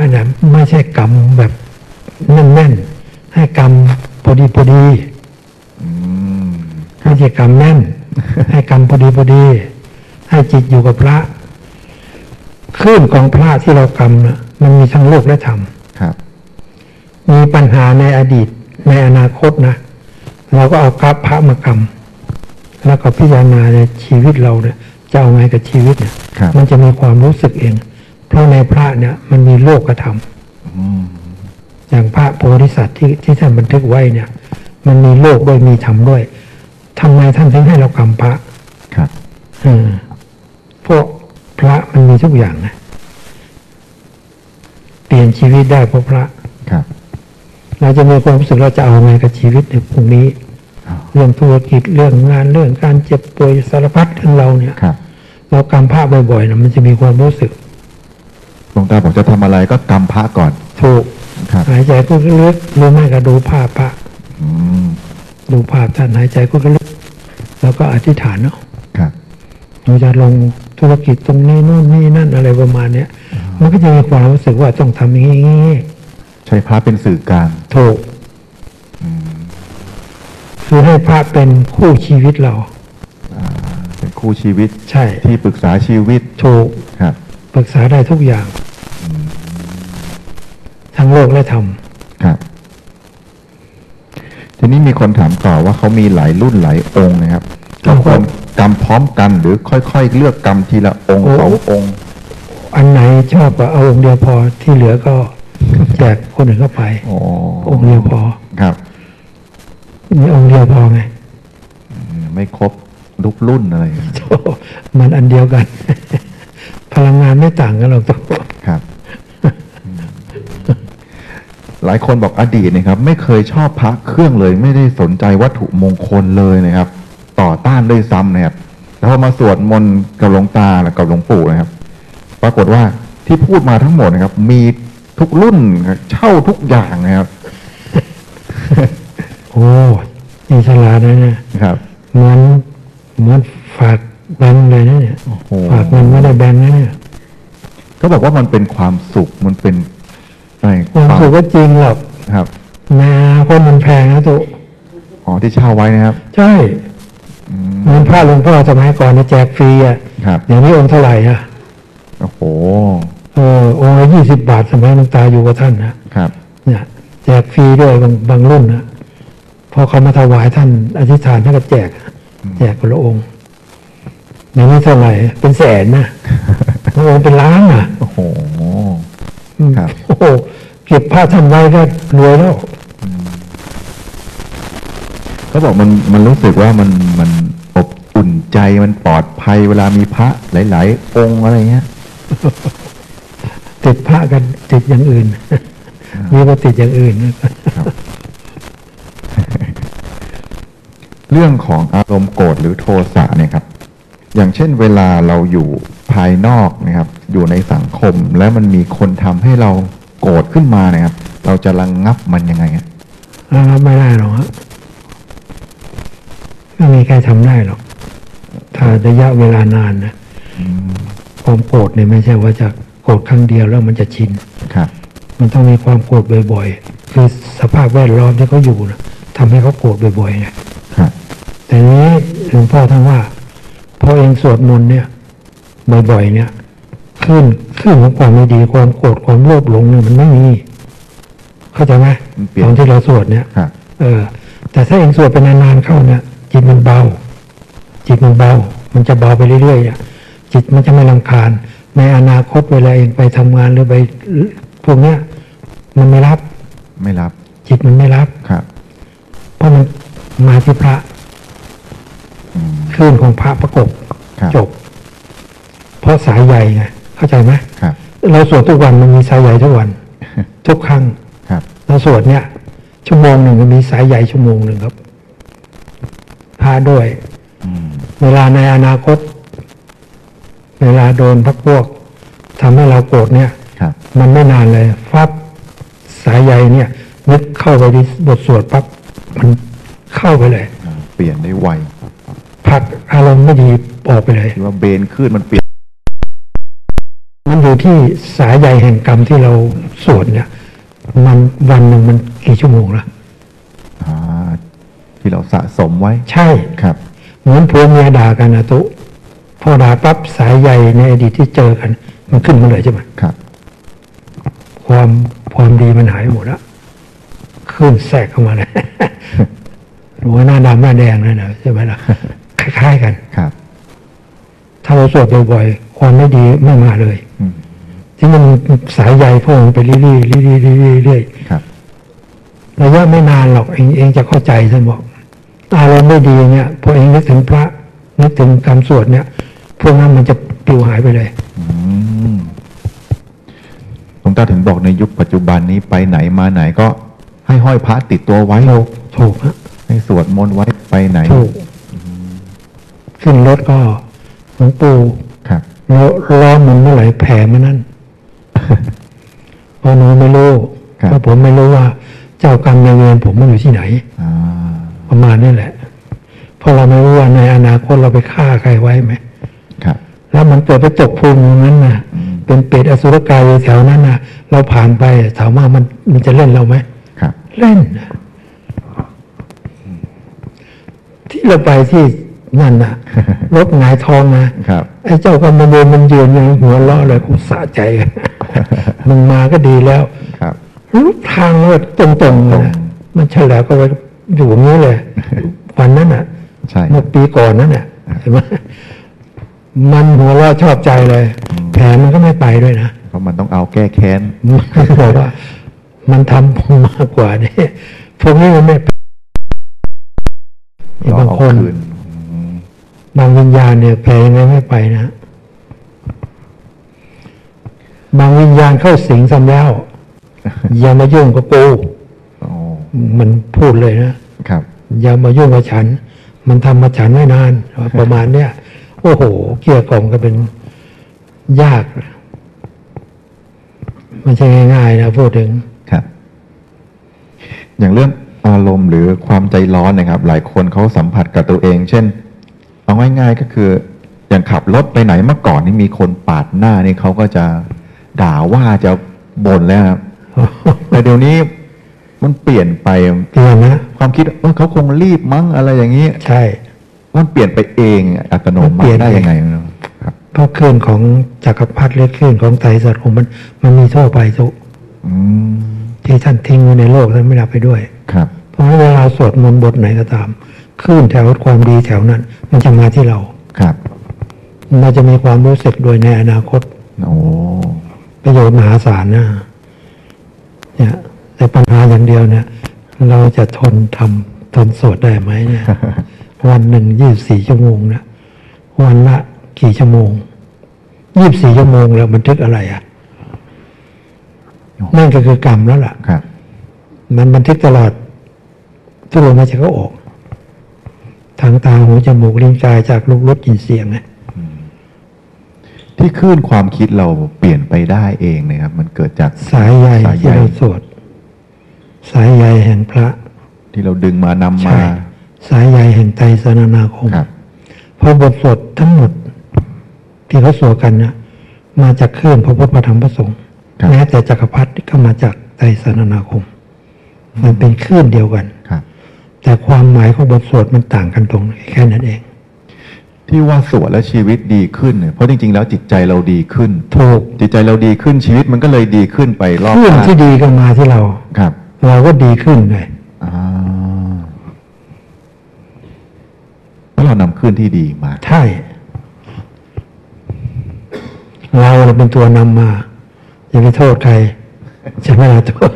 เนี่ยไม่ใช่กรรมแบบแน่นๆให้กรรมพอดีพอดีอืมไม่ใช่กรรมแน่น ให้กรรมพอดีพอดี ให้จิตอยู่กับพระคลื่นของพระที่เรากรรมนะมันมีทั้งโลกและธรรมครับมีปัญหาในอดีตในอนาคตนะเราก็เอากราฟพระมากรรมแล้วก็พิจารณาในชีวิตเราเนี่ยจะเอาไงกับชีวิตเนี่ยครับมันจะมีความรู้สึกเอง เพราะในพระเนี่ยมันมีโลกธรรมอืมอย่างพระโพธิสัตว์ที่ที่ท่านบันทึกไว้เนี่ย มันมีโลกด้วยมีธรรมด้วยทำไมท่านถึงให้เรากรรมพระครับอืมเพราะพระมันมีทุกอย่างนะเปลี่ยนชีวิตได้เพราะพระครับเราจะมีความรู้สึกเราจะเอาไงกับชีวิตในพรุ่งนี้อ๋อเรื่องธุรกิจเรื่องงานเรื่องการเจ็บป่วยสารพัดของเราเนี่ยครับเรากำพระบ่อยๆนะมันจะมีความรู้สึกหลวงตาบอกจะทำอะไรก็กำพระก่อนถูกครับหายใจก็ลึกหรือไม่ก็ดูภาพพระอืมดูภาพท่านหายใจก็ลึกแล้วก็อธิษฐานเนาะครับเราจะลงธุรกิจตรงนี้นู่นนี่นั่นอะไรประมาณเนี้ยมันก็จะมีความรู้สึกว่าต้องทำอย่างนี้ใช้พระเป็นสื่อกลางถูกอืมคือให้พระเป็นคู่ชีวิตเราอ่าเป็นคู่ชีวิตใช่ที่ปรึกษาชีวิตถูกครับปรึกษาได้ทุกอย่างทั้งโลกและธรรมครับ ทีนี้มีคนถามต่อว่าเขามีหลายรุ่นหลายองค์นะครับเราควรกำพร้อมกันหรือค่อยๆเลือกกำทีละองค์โอ้สององค์อันไหนชอบก็เอาองค์เดียวพอที่เหลือก็แจกคนอื่นเข้าไปอ๋อองค์เดียวพอครับมีองค์เดียวพอไงอืมไม่ครบทุกรุ่นอะไรอย่างเงี้ยโธ่มันอันเดียวกัน พลังงานไม่ต่างกันหรอกตัวครับอืมหลายคนบอกอดีตนะครับ ไม่เคยชอบพระเครื่องเลย ไม่ได้สนใจวัตถุมงคลเลยนะครับ ต่อต้านด้วยซ้ำนะครับแล้วพอมาสวดมนต์กับหลวงตาและกับหลวงปู่นะครับ ปรากฏว่าที่พูดมาทั้งหมดนะครับ มีทุกรุ่นเช่าทุกอย่างนะครับโอ้นี่ฉลาดนะเนี่ยครับเหมือนเหมือนฝากแบงค์เลยนะเนี่ยโอ้โหฝากเงินไม่ได้แบงค์นะเนี่ยก็บอกว่ามันเป็นความสุขมันเป็นอะไรความสุขก็จริงหรอกครับนาคนมันแพงนะตัวอ๋อที่เช่าไว้นะครับใช่อืมเงินพระหลวงพ่อสมัยก่อนเนี่ยแจกฟรีอ่ะครับเดี๋ยวนี้องค์เท่าไหร่อ่ะโอ้โหเออองค์ละยี่สิบบาทสมัยหลวงตาอยู่กับท่านนะครับ เนี่ยแจกฟรีด้วยบางบางรุ่นนะพอเขามาถวายท่านอธิษฐานท่านก็แจก แจกคนละองค์เดี๋ยวนี้เท่าไหร่เป็นแสนนะ บางองค์เป็นล้านอ่ะโอ้โหอืมครับโอ้โหเก็บผ้าท่านไว้ก็รวยแล้วเขาบอกมันมันรู้สึกว่ามันมันอบอุ่นใจมันปลอดภัยเวลามีพระหลาย ๆ องค์อะไรเงี้ยติดพระกันติดอย่างอื่น มีก็ติดอย่างอื่นครับ เรื่องของอารมณ์โกรธหรือโทสะเนี่ยครับ อย่างเช่นเวลาเราอยู่ภายนอกนะครับ อยู่ในสังคมแล้วมันมีคนทำให้เราโกรธขึ้นมานะครับ เราจะระงงับมันยังไงอะระงับไม่ได้หรอกฮะไม่มีใครทำได้หรอก ถ้าระยะเวลานานนะอืมความโกรธเนี่ยไม่ใช่ว่าจะโกรธครั้งเดียวแล้วมันจะชินครับมันต้องมีความโกรธบ่อยๆ คือสภาพแวดล้อมที่เขาอยู่นะทำให้เขาโกรธบ่อยๆไงครับแต่นี้หลวงพ่อท่านว่าพอเองสวดมนต์เนี่ย บ่อยๆ เนี่ยขึ้นขึ้นของความไม่ดีความโกรธความโลภหลงเนี่ยมันไม่มี เข้าใจไหมมันเปลี่ยนตอนที่เราสวดเนี่ยครับเออ แต่ถ้าเองสวดไปนานๆเข้าเนี่ย จิตมันเบา จิตมันเบา มันจะเบาไปเรื่อยๆเนี่ยจิตมันจะไม่รำคาญ ในอนาคตเวลาเองไปทำงานหรือไปพวกเนี้ย มันไม่รับไม่รับจิตมันไม่รับครับเพราะมันมาที่พระอืมคลื่นของพระประกบครับจบ เพราะสายใหญ่ไงเข้าใจไหมครับเราสวดทุกวันมันมีสายใหญ่ทุกวัน ทุกครั้งครับเราสวดเนี่ย ชั่วโมงหนึ่งมันมีสายใหญ่ชั่วโมงหนึ่งครับพาด้วยอืมเวลาในอนาคต เวลาโดนพรรคพวกทำให้เราโกรธเนี่ยครับมันไม่นานเลยฟับสายใยเนี่ยนึกเข้าไปที่บทสวดปั๊บมันเข้าไปเลยอ่าเปลี่ยนได้ไวผลักอารมณ์ไม่ดีออกไปเลยที่ว่าเบนขึ้นมันเปลี่ยนมันอยู่ที่สายใยแห่งกรรมที่เราสวดเนี่ยมันวันหนึ่งมันกี่ชั่วโมงละอ่าที่เราสะสมไว้ใช่ครับเหมือนผัวเมียด่ากันนะตุพอด่าปั๊บสายใยในอดีตที่เจอกันมันขึ้นมาเลยใช่ไหมครับความความดีมันหายหมดละขึ้นแทรกเข้ามาเลย หัวหน้าดำหน้าแดงนั่นนะใช่ไหมล่ะ คล้ายๆกันครับถ้าเราสวดบ่อยๆความไม่ดีไม่มาเลยที่มันสายใยพุ่งไปเรื่อยๆเรื่อยๆเรื่อยๆครับระยะไม่นานหรอกเองเองจะเข้าใจท่านบอกอารมณ์ไม่ดีเนี่ยพอเองนึกถึงพระนึกถึงคำสวดเนี่ยพวกนั้นมันจะปลิวหายไปเลยหลวงตาถึงบอกในยุคปัจจุบันนี้ไปไหนมาไหนก็ให้ห้อยพระติดตัวไว้ถูกถูกฮะให้สวดมนต์ไว้ไปไหนถูกขึ้นรถก็หลวงปู่ครับล้อมันเมื่อไหร่แผ่มานั่นเพราะหนูไม่รู้เพราะผมไม่รู้ว่าเจ้ากรรมนายเวรผมมันอยู่ที่ไหนประมาณนี้แหละเพราะเราไม่รู้ว่าในอนาคตเราไปฆ่าใครไว้ไหมครับแล้วมันเกิดไปตกภูมินั้นนะเป็นเปรตอสุรกายอยู่แถวนั้นนะเราผ่านไปถามว่ามันมันจะเล่นเราไหมครับเล่นที่เราไปที่นั่นน่ะรถหงายท้องนะครับไอ้เจ้ากรรมนายเวรมันยืนยังหัวเราะเลยกูสะใจมึงมาก็ดีแล้วครับรู้ทางว่าตรงๆนะมันเฉลียวก็ไปอยู่อย่างนี้เลยวันนั้นน่ะเมื่อปีก่อนนั้นน่ะเห็นไหมมันหัวเราะชอบใจเลยแผลมันก็ไม่ไปด้วยนะเพราะมันต้องเอาแก้แค้นบอกว่ามันทำผมมากกว่านี่พวกนี้มันไม่บางคนบางวิญญาณเนี่ยแผลยังไงไม่ไปนะบางวิญญาณเข้าสิงซ้ำแล้วอย่ามายุ่งกับกูมันพูดเลยนะครับอย่ามายุ่งกับฉันมันทำมาฉันไม่นานประมาณเนี้ยโอ้โหเกี่ยกล่อมก็เป็นยากมันใช่ง่ายๆนะพูดถึงครับอย่างเรื่องอารมณ์หรือความใจร้อนนะครับหลายคนเขาสัมผัสกับตัวเองเช่นเอาง่ายๆก็คืออย่างขับรถไปไหนเมื่อก่อนนี่มีคนปาดหน้านี่เขาก็จะด่าว่าจะบ่นแล้วครับแต่เดี๋ยวนี้มันเปลี่ยนไปเปลี่ยนนะความคิดว่าเขาคงรีบมั้งอะไรอย่างนี้ใช่มันเปลี่ยนไปเองอัตโนมัติได้ยังไงครับเพราะคลื่นของจักรพรรดิและคลื่นของไตรสัตว์ของมันมันมีทั่วไปทุกที่ท่านทิ้งไว้ในโลกนั้นไม่รับไปด้วยครับเพราะเวลาสวดมนต์บทไหนก็ตามคลื่นแถวความดีแถวนั้นมันจะมาที่เราครับเราจะมีความรู้สึกโดยในอนาคตโอ้ประโยชน์มหาศาลนะเนี่ยแต่ปัญหาอย่างเดียวเนี่ยเราจะทนทำทนสวดได้ไหมเนี่ยวันหนึ่งยี่สิบสี่ชั่วโมงนะวันละกี่ชั่วโมงยี่สิบสี่ชั่วโมงแล้วบันทึกอะไรอ่ะนั่นก็คือกรรมแล้วล่ะครับมันบันทึกตลอดทุกลมหายใจเข้าออกทางตาหูจมูกลิ้นกายจากรูปรสกลิ่นเสียงไงที่คลื่นความคิดเราเปลี่ยนไปได้เองนะครับมันเกิดจากสายใยที่เราสวดสายใยแห่งพระที่เราดึงมานำมาสายใยแห่งไตรสรณนาคมเพราะบทสวดทั้งหมดที่เขาสวดกันนะมาจากคลื่นพระพุทธพระธรรมพระสงฆ์แม้แต่จักรพรรดิก็มาจากไตรสรณนาคมมันเป็นคลื่นเดียวกันแต่ความหมายของบทสวดมันต่างกันตรงแค่นั้นเองที่ว่าสวดแล้วชีวิตดีขึ้นเนี่ยเพราะจริงๆแล้วจิตใจเราดีขึ้นถูกจิตใจเราดีขึ้นชีวิตมันก็เลยดีขึ้นไปรอบข้างที่ดีก็มาที่เราครับเราก็ดีขึ้นเลยเพราะเรานำขึ้นที่ดีมาใช่เราเราเป็นตัวนำมาอย่าไปโทษใครจะไม่ละโทษ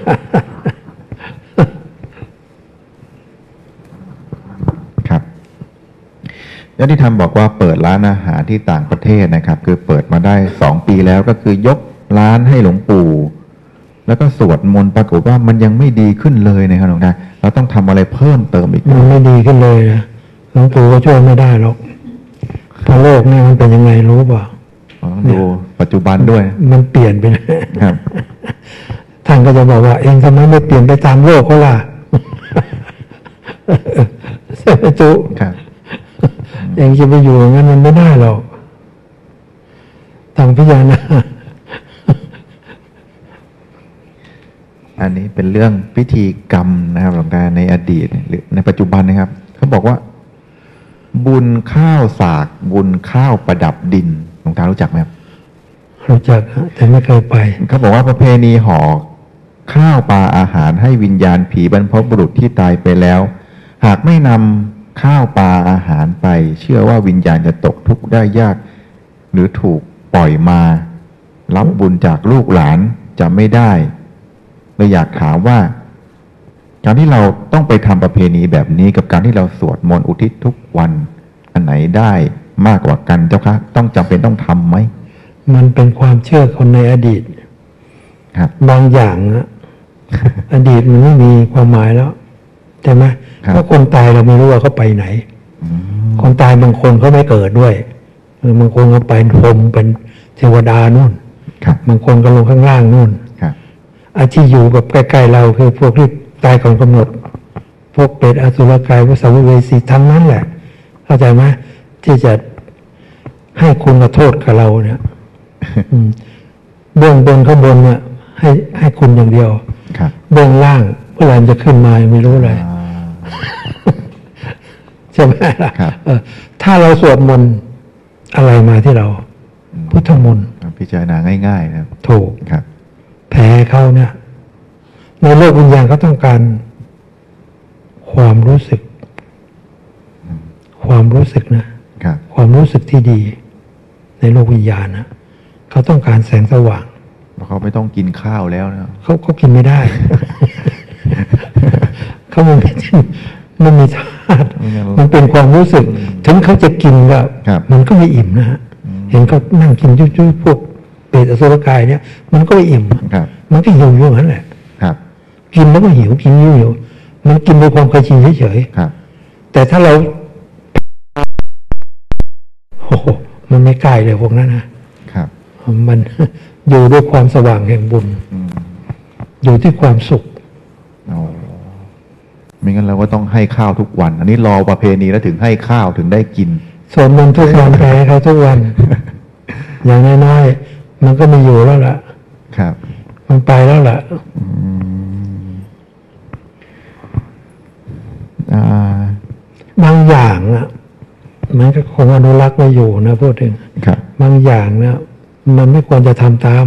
ครับแล้วที่ทำบอกว่าเปิดร้านอาหารที่ต่างประเทศนะครับคือเปิดมาได้สองปีแล้วก็คือยกร้านให้หลวงปู่แล้วก็สวดมนต์ปรากฏว่ามันยังไม่ดีขึ้นเลยนะครับหลวงตาเราต้องทำอะไรเพิ่มเติมอีกมันไม่ดีขึ้นเลยนะหลวงปู่ก็ช่วยไม่ได้หรอกเพราะโลกนี่มันเป็นยังไงรู้ป่ะดูปัจจุบันด้วยมันเปลี่ยนไปครับท่านก็จะบอกว่าเองทำไมไม่เปลี่ยนไปตามโลกเขาล่ะเสด็จจุครับเองจะไปอยู่งั้นมันไม่ได้หรอกต้องพิจารณาอันนี้เป็นเรื่องพิธีกรรมนะครับหลวงตาในอดีตหรือในปัจจุบันนะครับเขาบอกว่า บุญข้าวสากบุญข้าวประดับดินหลวงตารู้จักไหมครับรู้จักแต่ไม่เคยไปเขาบอกว่าประเพณีห่อข้าวปลาอาหารให้วิญญาณผีบรรพบุรุษที่ตายไปแล้วหากไม่นำข้าวปลาอาหารไปเชื่อว่าวิญญาณจะตกทุกข์ได้ยากหรือถูกปล่อยมารับบุญจากลูกหลานจะไม่ได้เลยอยากถามว่าการที่เราต้องไปทำประเพณีแบบนี้กับการที่เราสวดมนต์อุทิศทุกวันอันไหนได้มากกว่ากันเจ้าคะต้องจำเป็นต้องทำไหมมันเป็นความเชื่อคนในอดีตครับบางอย่างนะอดีตมันไม่มีความหมายแล้วใช่ไหมเพราะคนตายเราไม่รู้ว่าเขาไปไหนคนตายบางคนเขาไม่เกิดด้วยบางคนเขาไปพรหมเป็นเทวดานู่นบางคนก็ลงข้างล่างนู่นอาที่อยู่กับใกล้ๆเราคือพวกที่ตายก่อนกำหนดพวกเปรตอสุรกายพวกสัมภเวสีทั้งนั้นแหละเข้าใจไหมที่จะให้คุณกับโทษกับเราเนี่ยเบื้องบนข้างบนเนี่ยให้ให้คุณอย่างเดียวเบื้องล่างเมื่อไหร่จะขึ้นมาไม่รู้เลยใช่ไหมล่ะถ้าเราสวดมนต์อะไรมาที่เราพุทธมนต์พิจารณาง่ายๆนะถูกครับแพ้เขาเนี่ยในโลกวิญญาณเขาต้องการความรู้สึกความรู้สึกนะความรู้สึกที่ดีในโลกวิญญาณนะเขาต้องการแสงสว่างเขาไม่ต้องกินข้าวแล้วนะเขาเขากินไม่ได้ เขาไม่มันมีธาตุมันเป็นความรู้สึกถึงเขาจะกินก็มันก็ไม่อิ่มนะฮะเห็นเขานั่งกินจุ้ยๆพวกเปรตอสุรกายเนี่ยมันก็ไม่อิ่มมันก็หิวอยู่นั่นแหละกินแล้วก็หิวกินหิวมันกินด้วยความเคยชินเฉยๆแต่ถ้าเราโอ้โหมันไม่ใกล้เลยพวกนั้นนะครับมันอยู่ด้วยความสว่างแห่งบุญอยู่ที่ความสุขไม่งั้นเราก็ต้องให้ข้าวทุกวันอันนี้รอประเพณีแล้วถึงให้ข้าวถึงได้กินสวดมนต์ทุกวันแพ้เขาทุกวันอย่างน้อยๆมันก็ไม่อยู่แล้วล่ะครับมันไปแล้วล่ะบางอย่างอ่ะมันก็คงอนุรักษ์ไว้อยู่นะพูดถึงบางอย่างเนี่ยมันไม่ควรจะทำตาม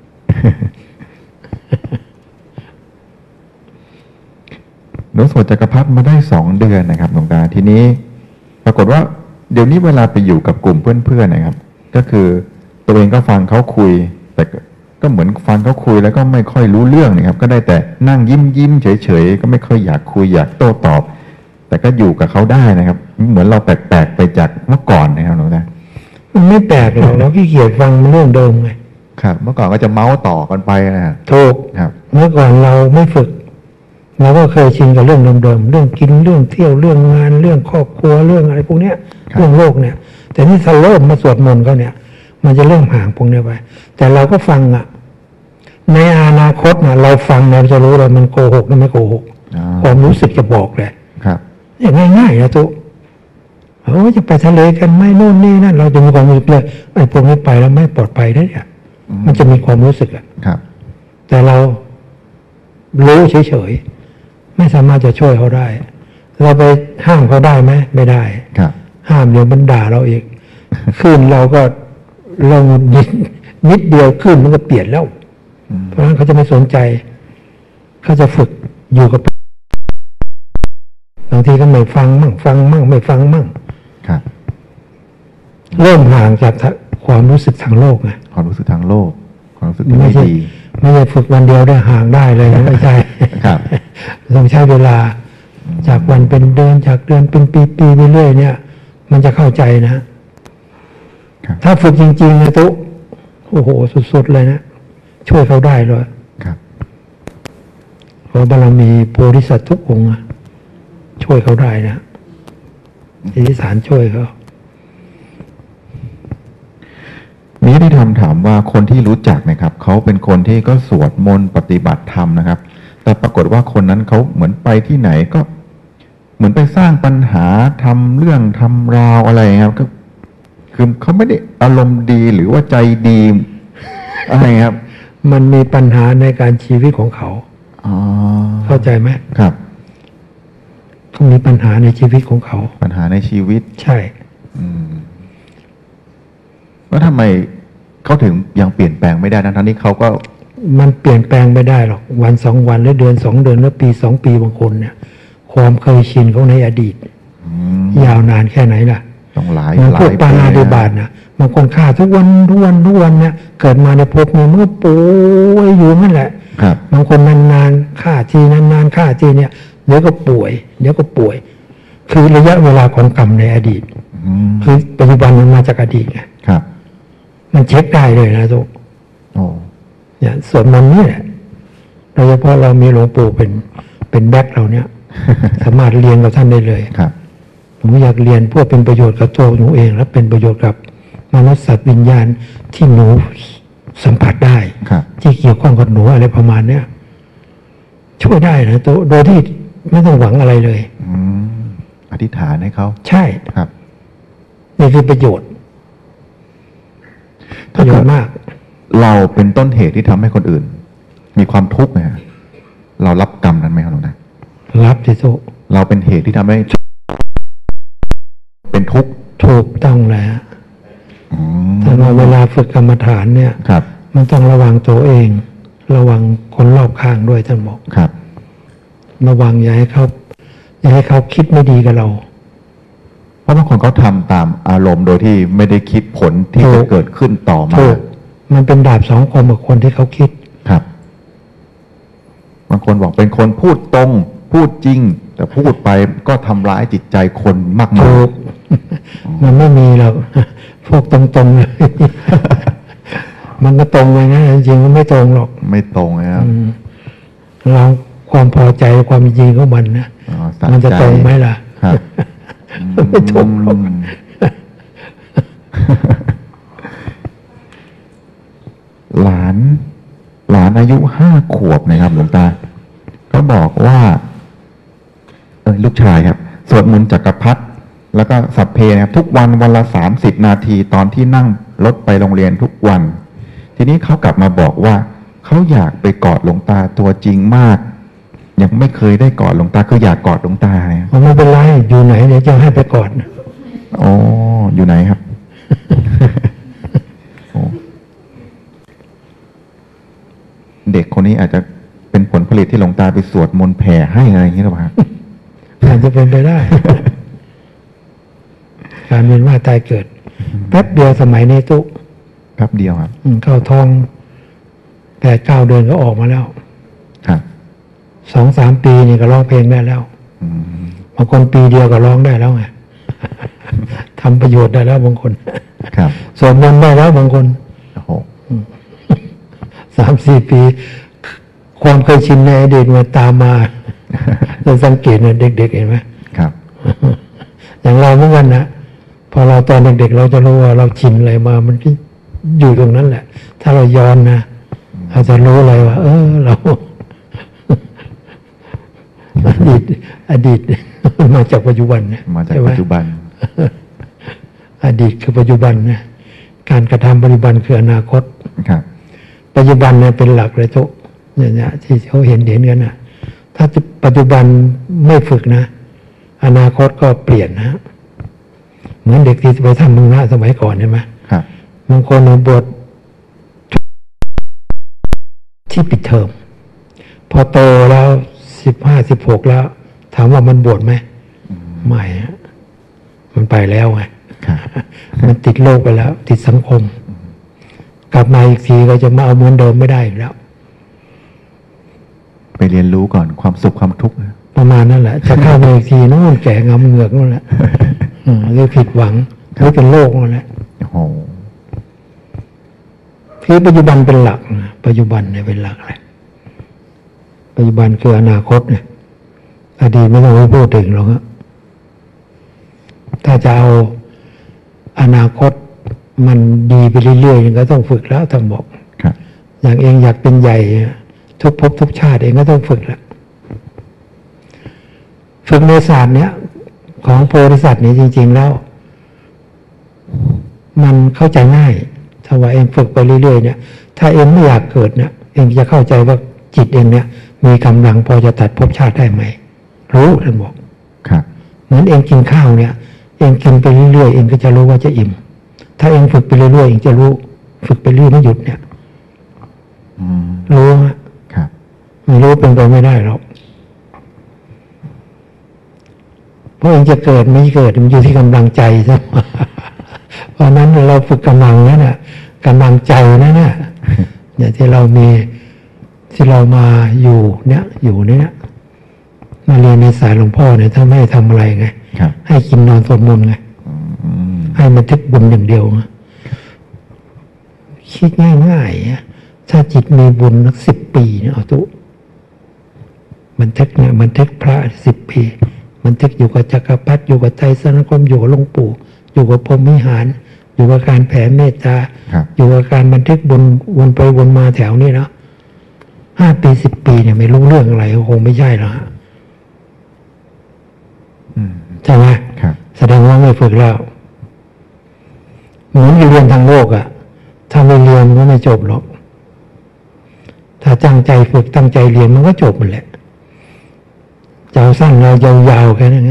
หลวงสวดจักรพรรดิมาได้สองเดือนนะครับหลวงตาทีนี้ปรากฏว่าเดี๋ยวนี้เวลาไปอยู่กับกลุ่มเพื่อนๆนะครับก็คือตัวเองก็ฟังเขาคุยแต่ก็เหมือนฟังเขาคุยแล้วก็ไม่ค่อยรู้เรื่องนะครับก็ได้แต่นั่งยิ้มยิ้มเฉยๆก็ไม่ค่อยอยากคุยอยากโต้ตอบแต่ก็อยู่กับเขาได้นะครับเหมือนเราแปลกๆไปจากเมื่อก่อนนะครับหลวงตามันไม่แปลกหรอกเราขี้เกียจฟังมันเรื่องเดิมไงครับเมื่อก่อนก็จะเมาส์ต่อกันไปนะถูกครับเมื่อก่อนเราไม่ฝึกเราก็เคยชินกับเรื่องเดิมๆเรื่องกินเรื่องเที่ยวเรื่องงานเรื่องครอบครัวเรื่องอะไรพวกเนี้ยเรื่องโลกเนี่ยแต่นี่ถ้าเริ่มมาสวดมนต์เขาเนี่ยมันจะเริ่มห่างพวกนี้ไปแต่เราก็ฟังอ่ะในอนาคตนะเราฟังเราจะรู้เลยมันโกหกหรือไม่โกหกความรู้สึกจะบอกเลยครับอย่างง่ายๆนะตุ๊เออจะไปทะเลกันไหมโน่นนี่นั่นเราจะมีความรู้สึกเลยไอ้พวกนี้ไปแล้วไม่ปลอดภัยได้เนี่ยมันจะมีความรู้สึกอ่ะครับแต่เรารู้เฉยๆไม่สามารถจะช่วยเขาได้เราไปห้ามเขาได้ไหมไม่ได้ครับห้ามเดี๋ยวมันด่าเราอีกขึ้นเราก็เรานิดนิดเดียวขึ้นมันก็เปลี่ยนแล้วเพราะฉะนั้นเขาจะไม่สนใจเขาจะฝึกอยู่กับบางทีก็ไม่ฟังมั่งฟังมั่งไม่ฟังมั่งครับเริ่มห่างจากความรู้สึกทางโลกไงความรู้สึกทางโลกความรู้สึกไม่ดีไม่ใช่ฝึกวันเดียวได้ห่างได้เลยไม่ใช่ครับต้องใช้เวลาจากวันเป็นเดือนจากเดือนเป็นปีๆไปเรื่อยเนี่ยมันจะเข้าใจนะถ้าฝึกจริงๆนะตุ๊โอ้โหสุดๆเลยนะช่วยเขาได้เลยครับเพราะบารมีโพธิสัตว์ทุกองค์ช่วยเขาได้นะอธิษฐานช่วยเขานี้ที่ทำถามว่าคนที่รู้จักนะครับเขาเป็นคนที่ก็สวดมนต์ปฏิบัติธรรมนะครับแต่ปรากฏว่าคนนั้นเขาเหมือนไปที่ไหนก็เหมือนไปสร้างปัญหาทำเรื่องทำราวอะไรครับก็คือเขาไม่ได้อารมณ์ดีหรือว่าใจดีอะไรครับมันมีปัญหาในการชีวิตของเขาอ๋อเข้าใจไหมครับเขามีปัญหาในชีวิตของเขาปัญหาในชีวิตใช่อืมแล้วทำไมเขาถึงยังเปลี่ยนแปลงไม่ได้ทั้งๆที่เขาก็มันเปลี่ยนแปลงไม่ได้หรอกวันสองวันหรือเดือนสองเดือนหรือปีสองปีบางคนเนี่ย ความเคยชินของในอดีตอืมยาวนานแค่ไหนล่ะต้องหลายมันหลาพวกยปาปีณาติบาตนะบางคนฆ่าทุกวันทุกวันทุกวันเนี่ยเกิดมาในภพเนี่ยมันก็ป่วยอยู่นั่นแหละครับบางคนนานๆฆ่าทีนานๆฆ่าทีเนี่ยเดี๋ยวก็ป่วยเดี๋ยวก็ป่วย คือระยะเวลาของกรรมในอดีตอืมคือปัจจุบันมันมาจากอดีตไงครับมันเช็คได้เลยนะทุกโอ้เนี่ยสวดมนต์นี่แหละโดยเฉพาะเรามีหลวงปู่เป็นเป็นแบ็คเราเนี่ย สามารถเรียนกับท่านได้เลยครับผมอยากเรียนเพื่อเป็นประโยชน์กับตัวหนูเอง และเป็นประโยชน์กับมนุษย์สัตว์วิญญาณที่หนูสัมผัสได้ครับที่เกี่ยวข้องกับหนูอะไรประมาณเนี้ยช่วยได้นะตัวโดยที่ไม่ต้องหวังอะไรเลยอืมอธิษฐานให้เขาใช่ครับนี่คือประโยชน์ประโยชน์มากเราเป็นต้นเหตุที่ทำให้คนอื่น มีความทุกข์นะฮะเรารับกรรมนั้นไหมครับหลวงตารับที่สุเราเป็นเหตุที่ทำให้ เป็นทุกข์ถูกต้องแล้วอืมแต่ว่าเวลาฝึกกรรมฐานเนี่ยครับมันต้องระวังตัวเอง ระวังคนรอบข้างด้วยท่านบอกครับระวังอย่าให้เขาอย่าให้เขาคิดไม่ดีกับเราเพราะบางคนเขาทำตามอารมณ์โดยที่ไม่ได้คิดผลที่ถูจะกเกิดขึ้นต่อมาถูกมันเป็นดาบสองคมกับคนที่เขาคิดครับ บางคนบอกเป็นคนพูดตรง พูดจริง แต่พูดไปก็ทำร้ายจิตใจคนมากมายถูก มันไม่มีหรอก พวกตรงๆเลย มันก็ตรงไปนะจริงๆมันไม่ตรงหรอกไม่ตรงนะครับอืมเราความพอใจความจริงของมันนะอ๋อสะมันจะใจตรงไหมล่ะครับมันไม่ตรงหรอกอืม หลาน หลานอายุห้าขวบนะครับหลวงตาเขาบอกว่าเออลูกชายครับสวดมนต์จักรพรรดิแล้วก็สัพเพนะครับทุกวันวันละสามสิบนาทีตอนที่นั่งรถไปโรงเรียนทุกวัน ทีนี้เขากลับมาบอกว่าเขาอยากไปกอดหลวงตาตัวจริงมาก ยังไม่เคยได้กอดหลวงตาคืออยากกอดหลวงตาเนี่ยมันไม่เป็นไรอยู่ไหนเดี๋ยวจะให้ไปก่อนอ๋ออยู่ไหนครับ โอ้เด็กคนนี้อาจจะเป็นผลผลิตที่หลวงตาไปสวดมนต์แผ่ให้อะไรอย่างนี้หรือเปล่าครับอาจจะเป็นไปได้ การเวียนว่ายตายเกิด แป๊บเดียวสมัยนี้ตุ๊แป๊บเดียวครับอืมเข้าท้องแปดเก้าเดือนก็ออกมาแล้วครับสองสามปีนี่ก็ร้องเพลงได้แล้วอืมบางคนปีเดียวก็ร้องได้แล้วไง ทำประโยชน์ได้แล้วบางคนครับสวดมนต์ได้แล้วบางคนโอ้โหสามสี่ปี ความเคยชินในอดีตมันตามมา เราสังเกตเนี่ยเด็กๆเห็นไหมครับอย่างเราเหมือนกันนะพอเราตอนเด็กๆเราจะรู้ว่าเราชินอะไรมา มันก็อยู่ตรงนั้นแหละ ถ้าเราย้อนนะเราจะรู้เลยว่า เออ เรา อดีต อดีต มาจากปัจจุบันเนี่ยมาจากใช่ไหปัจจุบันอดีตคือปัจจุบันนะการกระทำปัจจุบันคืออนาคตครับปัจจุบันเนี่ยเป็นหลักเลยทุกเนี่ยที่เขาเห็นเห็นกันนะถ้าปัจจุบันไม่ฝึกนะ อนาคตก็เปลี่ยนนะ เหมือนเด็กที่ไปทำมึงนะสมัยก่อนใช่ไหมครับบางคนบวชที่ปิดเทอมพอโตแล้วสิบห้าสิบหกแล้ว ถามว่ามันบวชไหมไม่ฮะมันไปแล้วไงครับมันติดโลกไปแล้ว ติดสังคม กลับมาอีกทีก็จะมาเอาเหมือนเดิมไม่ได้อีกแล้วไปเรียนรู้ก่อนความสุขความทุกข์นะประมาณนั้นแหละ จะเข้ามาอีกทีนู่นแก่งำเหงือกนั่นแหละอืมหรือผิดหวังหรือเป็นโรคนั่นแหละโอ้โหคือปัจจุบันเป็นหลักนะปัจจุบันเนี่ยเป็นหลักเลยปัจจุบันคืออนาคตเนี่ยอดีตไม่ต้องไปพูดถึงหรอกครับถ้าจะเอาอนาคตมันดีไปเรื่อยๆยังก็ต้องฝึกแล้วท่านบอกครับอย่างเองอยากเป็นใหญ่ทุกภพทุกชาติเองก็ต้องฝึกแล้วฝึกในศาสตร์เนี้ยของโพธิสัตว์นี้จริง ๆแล้ว มันเข้าใจง่ายถ้าว่าเองฝึกไปเรื่อยๆเนี่ยถ้าเองไม่อยากเกิดเนี่ยเองจะเข้าใจว่าจิตเองเนี่ยมีกำลังพอจะตัดภพชาติได้ไหมรู้ท่านบอกครับเหมือนเองกินข้าวเนี่ยเองกินไปเรื่อยๆเองก็จะรู้ว่าจะอิ่มถ้าเองฝึกไปเรื่อยๆเองจะรู้ฝึกไปเรื่อยไม่หยุดเนี่ยอืมรู้ฮะครับไม่รู้เป็นไปไม่ได้หรอกเพราะเองจะเกิดไม่เกิดมันอยู่ที่กำลังใจใช่ไหม เพราะนั้นเราฝึกกำลังนั่นน่ะกำลังใจนั่นน่ะเนี่ยที่เรามีที่เรามาอยู่เนี่ยอยู่เนี่ยมาเรียนในสายหลวงพ่อเนี่ยถ้าไม่ให้ทำอะไรไงครับให้กินนอนสวดมนต์ไงอืมให้มันทึกบุญอย่างเดียวไงคิดง่ายๆอะถ้าจิตมีบุญสักสิบปีเนี่ยเอาตุมันทึกเนี่ยมันทึกพระสิบปีมันทึกอยู่กับจักรพรรดิอยู่กับไตรสรณคมอยู่กับหลวงปู่อยู่กับพรหมวิหารอยู่กับการแผ่เมตตาครับอยู่กับการบันทึกบุญวนไปวนมาแถวนี้เนาะห้าปีสิบปีเนี่ยไม่รู้เรื่องอะไรก็คงไม่ใช่หรอกฮะอืมใช่ไหมครับแสดงว่าไม่ฝึกแล้วเหมือนเรียนทางโลกอะ่ะถ้าไม่เรียนก็ไม่จบหรอกถ้าตั้งใจฝึกตั้งใจเรียนมันก็จบหมดแหละจะเอาสั้นเรายาวๆแค่นั้นไง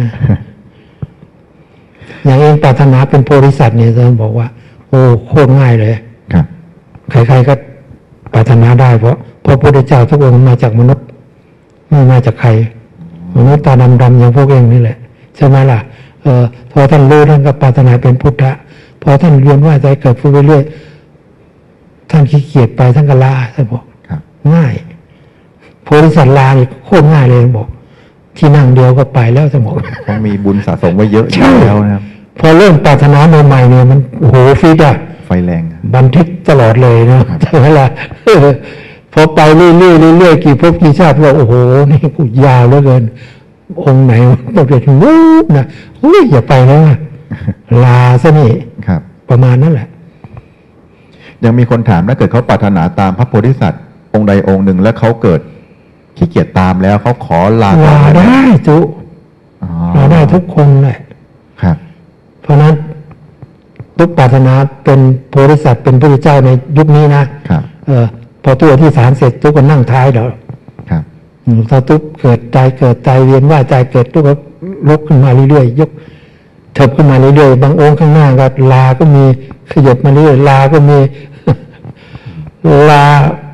อย่างเองปรารถนาเป็นโพธิสัตว์เนี่ยท่านบอกว่าโอ้โคตรง่ายเลยครับใครๆก็ปรารถนาได้เพราะเพราะพระพุทธเจ้าทุกองค์มาจากมนุษย์ไม่มาจากใครมนุษย์ตาดำๆอย่างพวกเองนี่แหละใช่ไหมล่ะเออพอท่านรู้ท่านก็ปรารถนาเป็นพุทธะพอท่านเรียนว่าใจเกิดฝึกไปเรื่อยท่านขี้เกียจไปท่านก็ลาท่านบอกครับง่ายโพธิสัตว์ลานี่โคตรง่ายเลยท่านบอก ที่นั่งเดียวก็ไปแล้วท่านบอกเพราะมีบุญสะสมไว้เยอะอใช่ยู่แล้วนะครับพอเริ่มปรารถนาใหม่ๆเนี่ยมันโอ้โหฟิตอะไฟแรงบันทึกตลอดเลยนะใช่ไหมล่ะ พอไปเรื่อยๆเรื่อยๆกี่ภพกี่ชาติเราโอ้โหนี่กูยาวเหลือเกิน องค์ไหนต้องเกิดวูบนะเฮ้ยอย่าไปนะลาซะนี่ครับประมาณนั้นแหละยังมีคนถามถ้าเกิดเขาปรารถนาตามพระโพธิสัตว์องค์ใดองค์หนึ่งแล้วเขาเกิดขี้เกียจตามแล้วเขาขอลาลาได้จุอ๋อลาได้ทุกคนแหละครับเพราะนั้นทุกปรารถนาเป็นโพธิสัตว์เป็นพระพุทธเจ้าในยุคนี้นะครับ เออพอตัวที่สารเสร็จทุกคนนั่งท้ายเดี๋ยวครับอืมถ้าทุกเกิดตายเกิดตายเวียนว่ายตายเกิดทุกก็ลกขึ้นมาเรื่อยๆยกเถิบขึ้นมาเรื่อยๆบางองค์ข้างหน้าก็ลาก็มีขยับมาเรื่อยลาก็มี ลา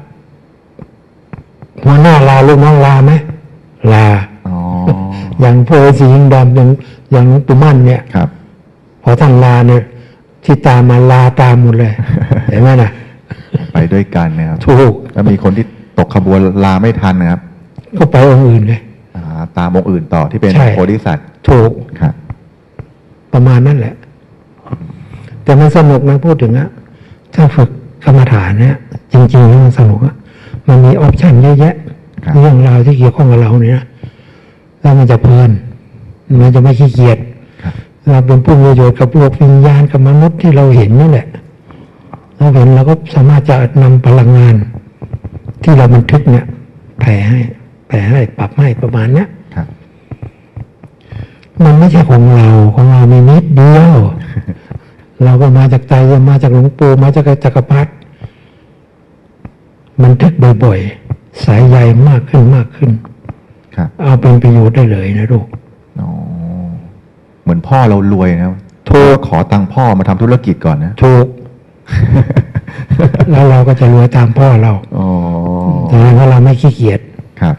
หัวหน้าลาลูกน้องลาไหมลาอ๋ออย่างพระสีหิงดำอย่างอย่างหลวงปู่มั่นเนี่ยครับพอท่านลาเนี่ยที่ตามมาลาตามหมดเลย เห็นไหมนะไปด้วยกันนะครับถูกแล้วมีคนที่ตกขบวนลาไม่ทันนะครับก็ไปองค์อื่นเลยอ่าตามองค์อื่นต่อที่เป็นใช่โพธิสัตว์ถูกครับประมาณนั้นแหละ แต่มันสนุกนะพูดถึงอะถ้าฝึกกรรมฐานเนี่ย จริงๆแล้วมันสนุกอะมันมีออปชั่นเยอะแยะครับเรื่องราวที่เกี่ยวข้องกับเราเนี่ยนะแล้วมันจะเพลินมันจะไม่ขี้เกียจครับเราเป็นผู้มีประโยชน์กับโลกวิญญาณกับมนุษย์ที่เราเห็นนี่แหละเราเห็นเราก็สามารถจะนำพลังงาน ที่เราบันทึกเนี่ยแผ่ให้แผ่ให้ปรับให้ประมาณเนี้ยครับมันไม่ใช่ของเราของเรามีนิดเดียว เราก็มาจากใจมาจากหลวงปู่มาจากจักรพรรดิมันทึกบ่อยๆสายใยมากขึ้นมากขึ้นครับเอาเป็นประโยชน์ได้เลยนะลูกอ๋อเหมือนพ่อเรารวยนะครับถูกขอตังค์พ่อมาทำธุรกิจก่อนนะถูก แล้วเราก็จะรวยตามพ่อเราอ๋อแต่ว่าเราไม่ขี้เกียจครับ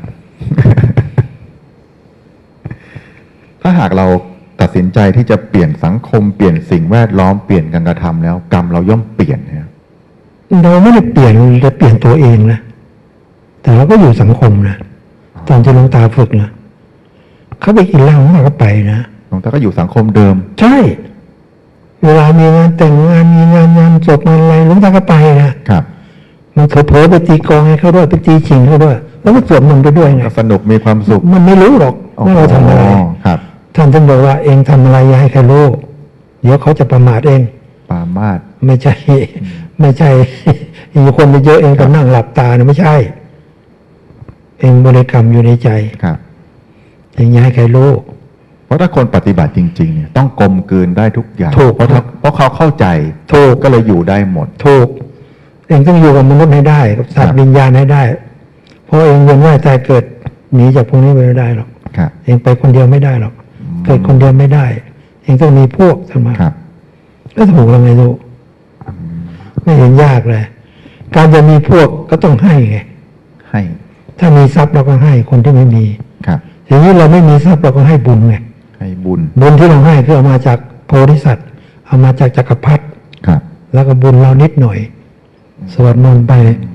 ถ้าหากเราตัดสินใจที่จะเปลี่ยนสังคมเปลี่ยนสิ่งแวดล้อมเปลี่ยนการกระทำแล้ว กรรมเราย่อมเปลี่ยนนะครับเราไม่ได้เปลี่ยนเราเปลี่ยนตัวเองนะแต่เราก็อยู่สังคมนะตอนที่หลวงตาฝึกนะเขาไปกินเหล้าเขาก็ไปนะหลวงตาก็อยู่สังคมเดิมใช่ เวลามีงานแต่งงานมีงานงานศพงานอะไรหลวงตาก็ไปนะครับ มันเผลอๆไปตีกลองให้เขาด้วยไปตีฉิงเขาด้วย แล้วก็สวดมนต์ไปด้วยไงก็สนุกมีความสุขมันไม่รู้หรอกว่าเราทำอะไรครับท่านท่านบอกว่าเองทำอะไรอย่าให้ใครรู้เดี๋ยวเขาจะประมาทเองปามาดไม่ใช่ ไม่ใช่ มีคนไปเยอะเองก็นั่งหลับตานะไม่ใช่ เองบริกรรมอยู่ในใจครับเองอย่าให้ใครรู้เพราะถ้าคนปฏิบัติจริงๆเนี่ยต้องกลมกลืนได้ทุกอย่างถูกเพราะถ้าเพราะเขาเข้าใจถูกก็เลยอยู่ได้หมดถูก เองต้องอยู่กับมนุษย์ให้ได้กับสัตครัว์บวิญญาณให้ได้ พราะเองเวียนว่ายตายเกิดหนีจากพวกนี้ไปไม่ได้หรอกครับเองไปคนเดียวไม่ได้หรอก เกิดคนเดียวไม่ได้ เองต้องมีพวกสมาครับก็ถูกแล้วไงลูกไม่เห็นยากเลย การจะมีพวกก็ต้องให้ไงให้ถ้ามีทรัพย์เราก็ให้คนที่ไม่มีครับทีนี้เราไม่มีทรัพย์เราก็ให้บุญไงให้บุญบุญที่เราให้คือเอามาจากโพธิสัตว์เอามาจากจักรพรรดิครับแล้วก็บุญเรานิดหน่อย สวดมนต์ไป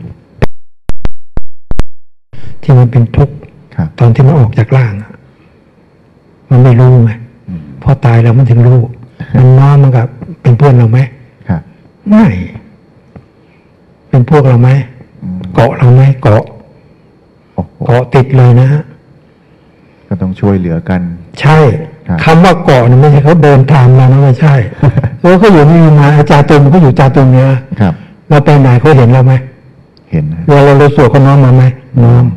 ที่มันเป็นทุกข์ครับตอนที่มันออกจากร่างอะมันไม่รู้ไงอืมพอตายแล้วมันถึงรู้ มันน้อมมันกับเป็นเพื่อนเราไหมครับไม่ เป็นพวกเราไหมอืมเกาะเราไหมเกาะโอ้โหเกาะติดเลยนะฮะก็ต้องช่วยเหลือกันใช่ครับคำว่าเกาะเนี่ยไม่ใช่เขาเดินตามเรานะไม่ใช่ เพราะเขาอยู่นี่มาอาจารย์ตุมเขาอยู่จาตุมเนี่ยครับเราไปไหนเขาเห็นเราไหมเห็นนะเวลาเราสวดเขาน้อมมาไหมน้อม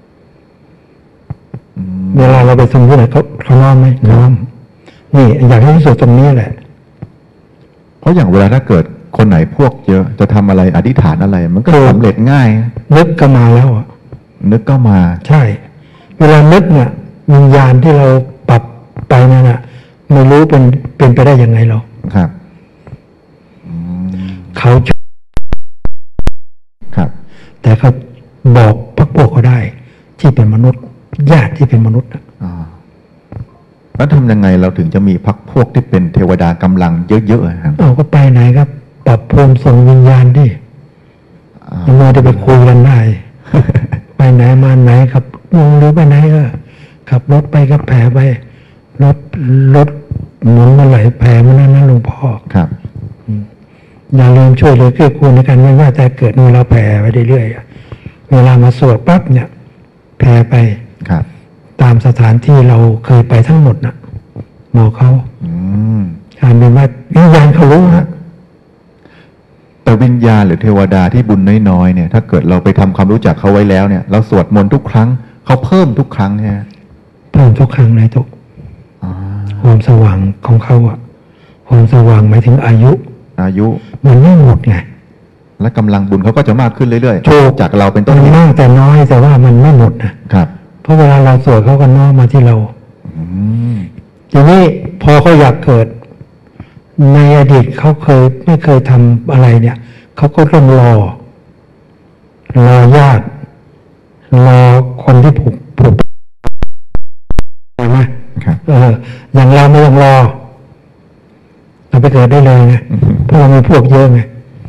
อืมเวลาเราไปทำที่ไหนเขาเขาน้อมไหมน้อม นี่อยากให้ที่สุดตรงนี้แหละเพราะอย่างเวลาถ้าเกิดคนไหนพวกเยอะจะทำอะไรอธิษฐานอะไร มันก็ถูกสำเร็จง่ายนึกก็มาแล้วอ่ะนึกก็มาใช่ เวลานึกเนี่ยวิญญาณที่เราปรับไปนั่นน่ะไม่รู้เป็นเป็นไปได้ยังไงหรอกครับอืมเขาช่วยครับแต่เขาบอกพรรคพวกเขาได้ ที่เป็นมนุษย์ญาติที่เป็นมนุษย์น่ะอ่าแล้วทำยังไงเราถึงจะมีพรรคพวกที่เป็นเทวดากำลังเยอะๆครับเอาก็ไปไหนครับ ปรับภูมิส่งวิญญาณดิอ่ามันมาจะไปคุยกันได้ ไปไหนมาไหนขับวงหรือไปไหนก็ขับรถไปก็แผ่ไปรถรถหมุนมาไหลแผ่มานั่นนะหลวงพ่อครับอย่าลืมช่วยเหลือเกื้อกูลในการไม่ว่าแต่เกิดเวลาแผ่ไปเรื่อยๆเวลามาสวดปั๊บเนี่ยแผ่ไปครับตามสถานที่เราเคยไปทั้งหมดน่ะบอกเขาอืมการเป็นว่าวิญญาณเขารู้นะแต่วิญญาณหรือเทวดาที่บุญน้อยๆเนี่ย ถ้าเกิดเราไปทำความรู้จักเขาไว้แล้วเนี่ย เราสวดมนต์ทุกครั้งเขาเพิ่มทุกครั้งใช่ไหมเพิ่มทุกครั้งเลยทุกอ่าความสว่างของเขาอะความสว่างหมายถึงอายุอายุมันไม่หมดไงและกำลังบุญเขาก็จะมากขึ้นเรื่อยถูกๆจากเราเป็นต้นมันเหตุมากแต่น้อยแต่ว่ามันไม่หมดนะครับ เพราะเวลาเราสวดเขาก็น้อมมาที่เราอืมทีนี้พอเขาอยากเกิด ในอดีตเขาเคยไม่เคยทำอะไรเนี่ยเขาก็ต้องรอ รอญาติรอคนที่ผูกผูกใช่ไหมครับเอออย่างเราไม่ต้องรอเราไปเกิดได้เลยไงอือฮึเพราะเรามีพวกเยอะไง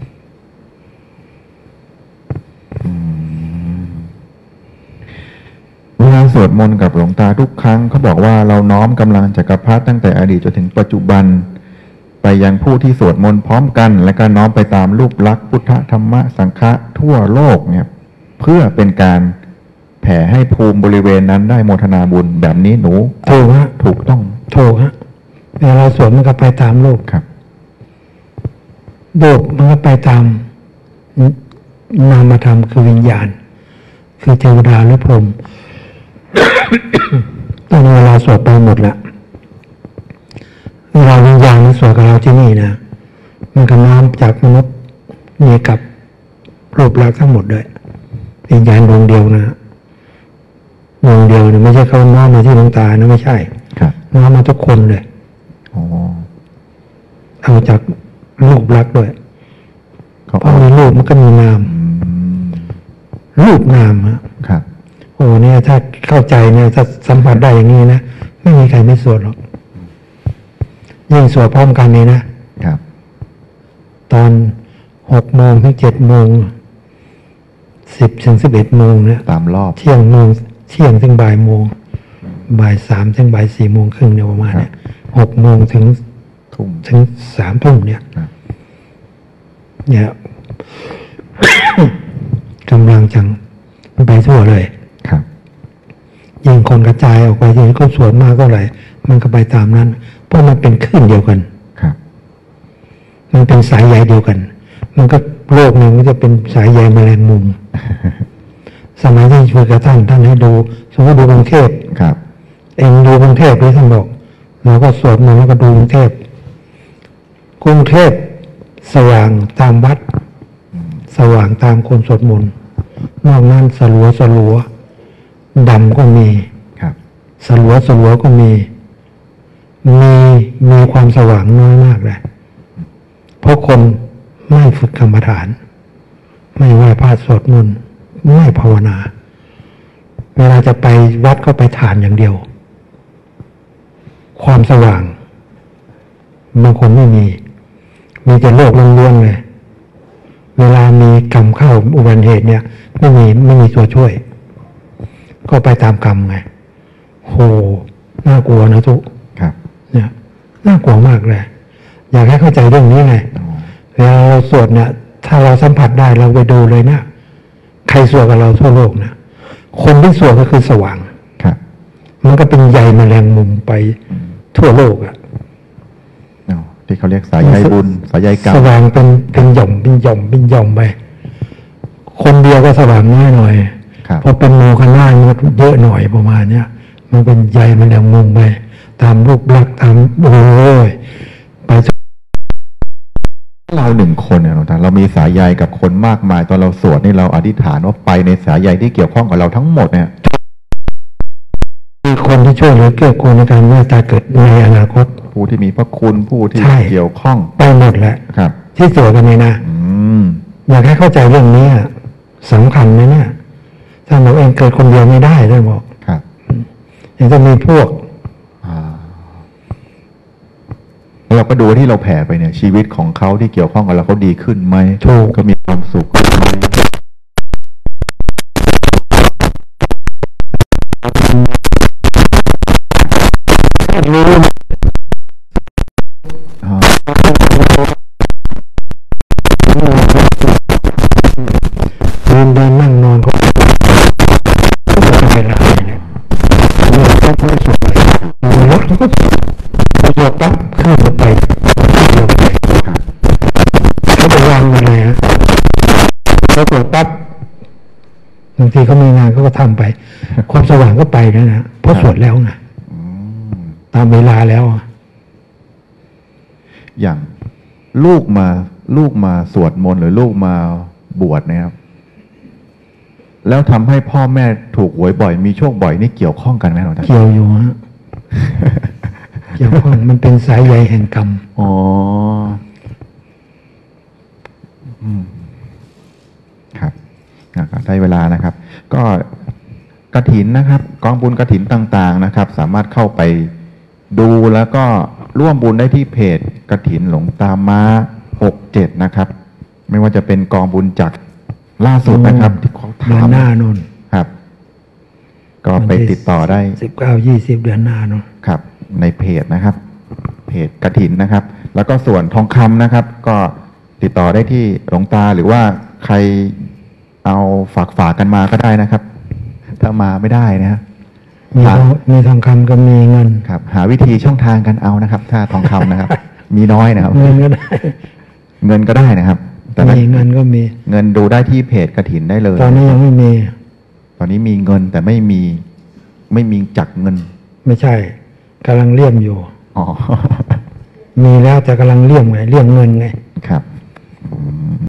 เวลาสวดมนต์กับหลวงตาทุกครั้งเขาบอกว่าเราน้อมกำลังจักรพรรดิตั้งแต่อดีตจนถึงปัจจุบัน ไปยังผู้ที่สวดมนต์พร้อมกัน และก็น้อมไปตามรูปลักษณ์พุทธธรรมะสังฆะทั่วโลกเนี่ยเพื่อเป็นการแผ่ให้ภูมิบริเวณนั้นได้โมทนาบุญแบบนี้หนูถูกฮะถูกต้องถูกฮะเวลาเราสวดมันก็ไปตามโลกครับโลกมันก็ไปตามนามธรรมคือวิญญาณ คือเทวดาหรือพรหม ตอนนี้เวลาสวดไปหมดละเวลาวิญญาณมันสวดกับเราที่นี่นะมันก็น้อมจากมนุษย์นี่กับรูปลักษณ์ทั้งหมดด้วยวิญญาณดวงเดียวนะดวงเดียวเนี่ยไม่ใช่เขาน้อมมาที่ดวงตานะไม่ใช่ครับน้อมมาทุกคนเลยอ๋อเอาจากรูปลักษณ์ด้วยเขาเพราะมีรูปมันก็มีนามอืมรูปนามฮะครับโอ้เนี่ยถ้าเข้าใจเนี่ยถ้าสัมผัสได้อย่างนี้นะไม่มีใครไม่สวดหรอกยิ่งสวดพร้อมกันนี่นะครับ ตอนหกโมงถึงเจ็ดโมงสิบถึงสิบเอ็ดโมงเนี่ยตามรอบเที่ยงโมงเที่ยงถึงบ่ายโมงบ่ายสามถึงบ่ายสี่โมงครึ่งเนี่ยประมาณเนี่ยหกโมงถึงทุ่มถึงสามทุ่มเนี่ยครับเนี่ย กำลังจังไปทั่วเลยครับยิ่งคนกระจายออกไปที่ก็สวดมากเท่าไหร่มันก็ไปตามนั้น เพราะมันเป็นคลื่นเดียวกันครับมันเป็นสายใยเดียวกัน มันก็โลกหนึ่งก็จะเป็นสายใยแมลงมุม สมัยที่ช่วยกับท่านท่านให้ดูสมมติดูกรุงเทพครับเองดูกรุงเทพด้วยท่านบอกเราก็สวดมนต์แล้วก็ดูกรุงเทพกรุงเทพสว่างตามวัด สว่างตามคนสวดมนต์นอกนั้นสลัวสลัวดำก็มีครับสลัวสลัวก็มี มีมีความสว่างน้อยมากเลยเพราะคนไม่ฝึกกรรมฐาน ไม่ไหว้พระสวดมนต์ไม่ภาวนา เวลาจะไปวัดก็ไปฐานอย่างเดียว ความสว่างบางคนไม่มี มีแต่โลกล้วนๆเลย เวลามีกรรมเข้าอุบัติเหตุเนี่ยไม่มีไม่มีตัวช่วย ก็ไปตามกรรมไงโหน่ากลัวนะทุกครับเนี่ยน่ากลัวมากเลย อยากให้เข้าใจเรื่องนี้ไงเวลาเราสวดเนี่ย ถ้าเราสัมผัสได้เราไปดูเลยเนี่ยใครสวดกับเราทั่วโลกนะคนที่สวดก็คือสว่างครับมันก็เป็นใยแมลงมุมไปทั่วโลกอ่ะอ๋อที่เขาเรียกสายใยบุญสายใยกรรมสว่างเป็นเป็นหย่อมเป็นหย่อมเป็นหย่อมไปคนเดียวก็สว่างน้อยหน่อยครับพอเป็นโมคณะมันเยอะหน่อยประมาณเนี้ยมันเป็นใยแมลงมุมไปตามรูปลักษณ์ตามโอ้ยไปเราหนึ่งคนเนี่ยหลวงตาเรามีสายใยกับคนมากมายตอนเราสวดนี่เราอธิษฐานว่าไปในสายใยที่เกี่ยวข้องกับเราทั้งหมดเนี่ยมีคนที่ช่วยเหลือเกื้อกูลในการเมื่อตายเกิดในอนาคตผู้ที่มีพระคุณผู้ที่ใช่เกี่ยวข้องไปหมดแหละครับที่สวดกันนี่นะอืมอยากให้เข้าใจเรื่องนี้อะสำคัญไหมเนี่ยถ้าเราเองเกิดคนเดียวไม่ได้ท่านบอกครับยังจะมีพวกอ่าแล้วเราก็ดูว่าที่เราแผ่ไปเนี่ย ชีวิตของเขาที่เกี่ยวข้องกับเราเขาดีขึ้นไหมถูกก็มีความสุขขึ้นไหมอ่าเดินเดินนั่งนอนเขาเวลาเนี่ยเมื่อเขาไม่สุดเลยรถเขาก็ประโยชน์ปั๊บขึ้นรถไปขึ้นรถไปเขาจะวางอะไรฮะเขากดปั๊บบางทีเขามีงานเขาก็ทำไป ความสว่างก็ไปแล้วนะเพราะสวดแล้วนะอืมตามเวลาแล้วอะอย่างลูกมาลูกมาสวดมนต์หรือลูกมาบวชเนะครับ แล้วทำให้พ่อแม่ถูกหวยบ่อยมีโชคบ่อยนี่เกี่ยวข้องกันไหมหลวงตาเกี่ยวอยู่ฮะ เกี่ยวข้องมันเป็นสายใยแห่งกรรมอ๋ออืมครับอ่ะก็ได้เวลานะครับ ก็กฐินนะครับกองบุญกฐินต่างๆนะครับ สามารถเข้าไปดูแล้วก็ร่วมบุญได้ที่เพจกฐินหลวงตาม้าหกเจ็ดนะครับ ไม่ว่าจะเป็นกองบุญจากล่าสุดนะครับ ที่เขาเดือนทำหน้านู่นครับ ก็ไปติดต่อได้สิบเก้ายี่สิบเดือนหน้านู่นครับ ในเพจนะครับ เพจกฐินนะครับ แล้วก็ส่วนทองคำนะครับ ก็ติดต่อได้ที่หลวงตาหรือว่าใครเอาฝากฝากกันมาก็ได้นะครับ ถ้ามาไม่ได้นะฮะมีทองมีทองคำก็มีเงินครับ หาวิธีช่องทางกันเอานะครับ ถ้าทองคำนะครับ มีน้อยนะครับเงินก็ได้เงินก็ได้นะครับ แต่ถ้ามีเงินก็มีเงินดูได้ที่เพจกฐินได้เลยตอนนี้ยังไม่มีตอนนี้มีเงินแต่ไม่มีไม่มีจักเงินไม่ใช่กำลังเลี่ยมอยู่อ๋อมีแล้วแต่กำลังเลี่ยมไงเลี่ยมเงินไงครับ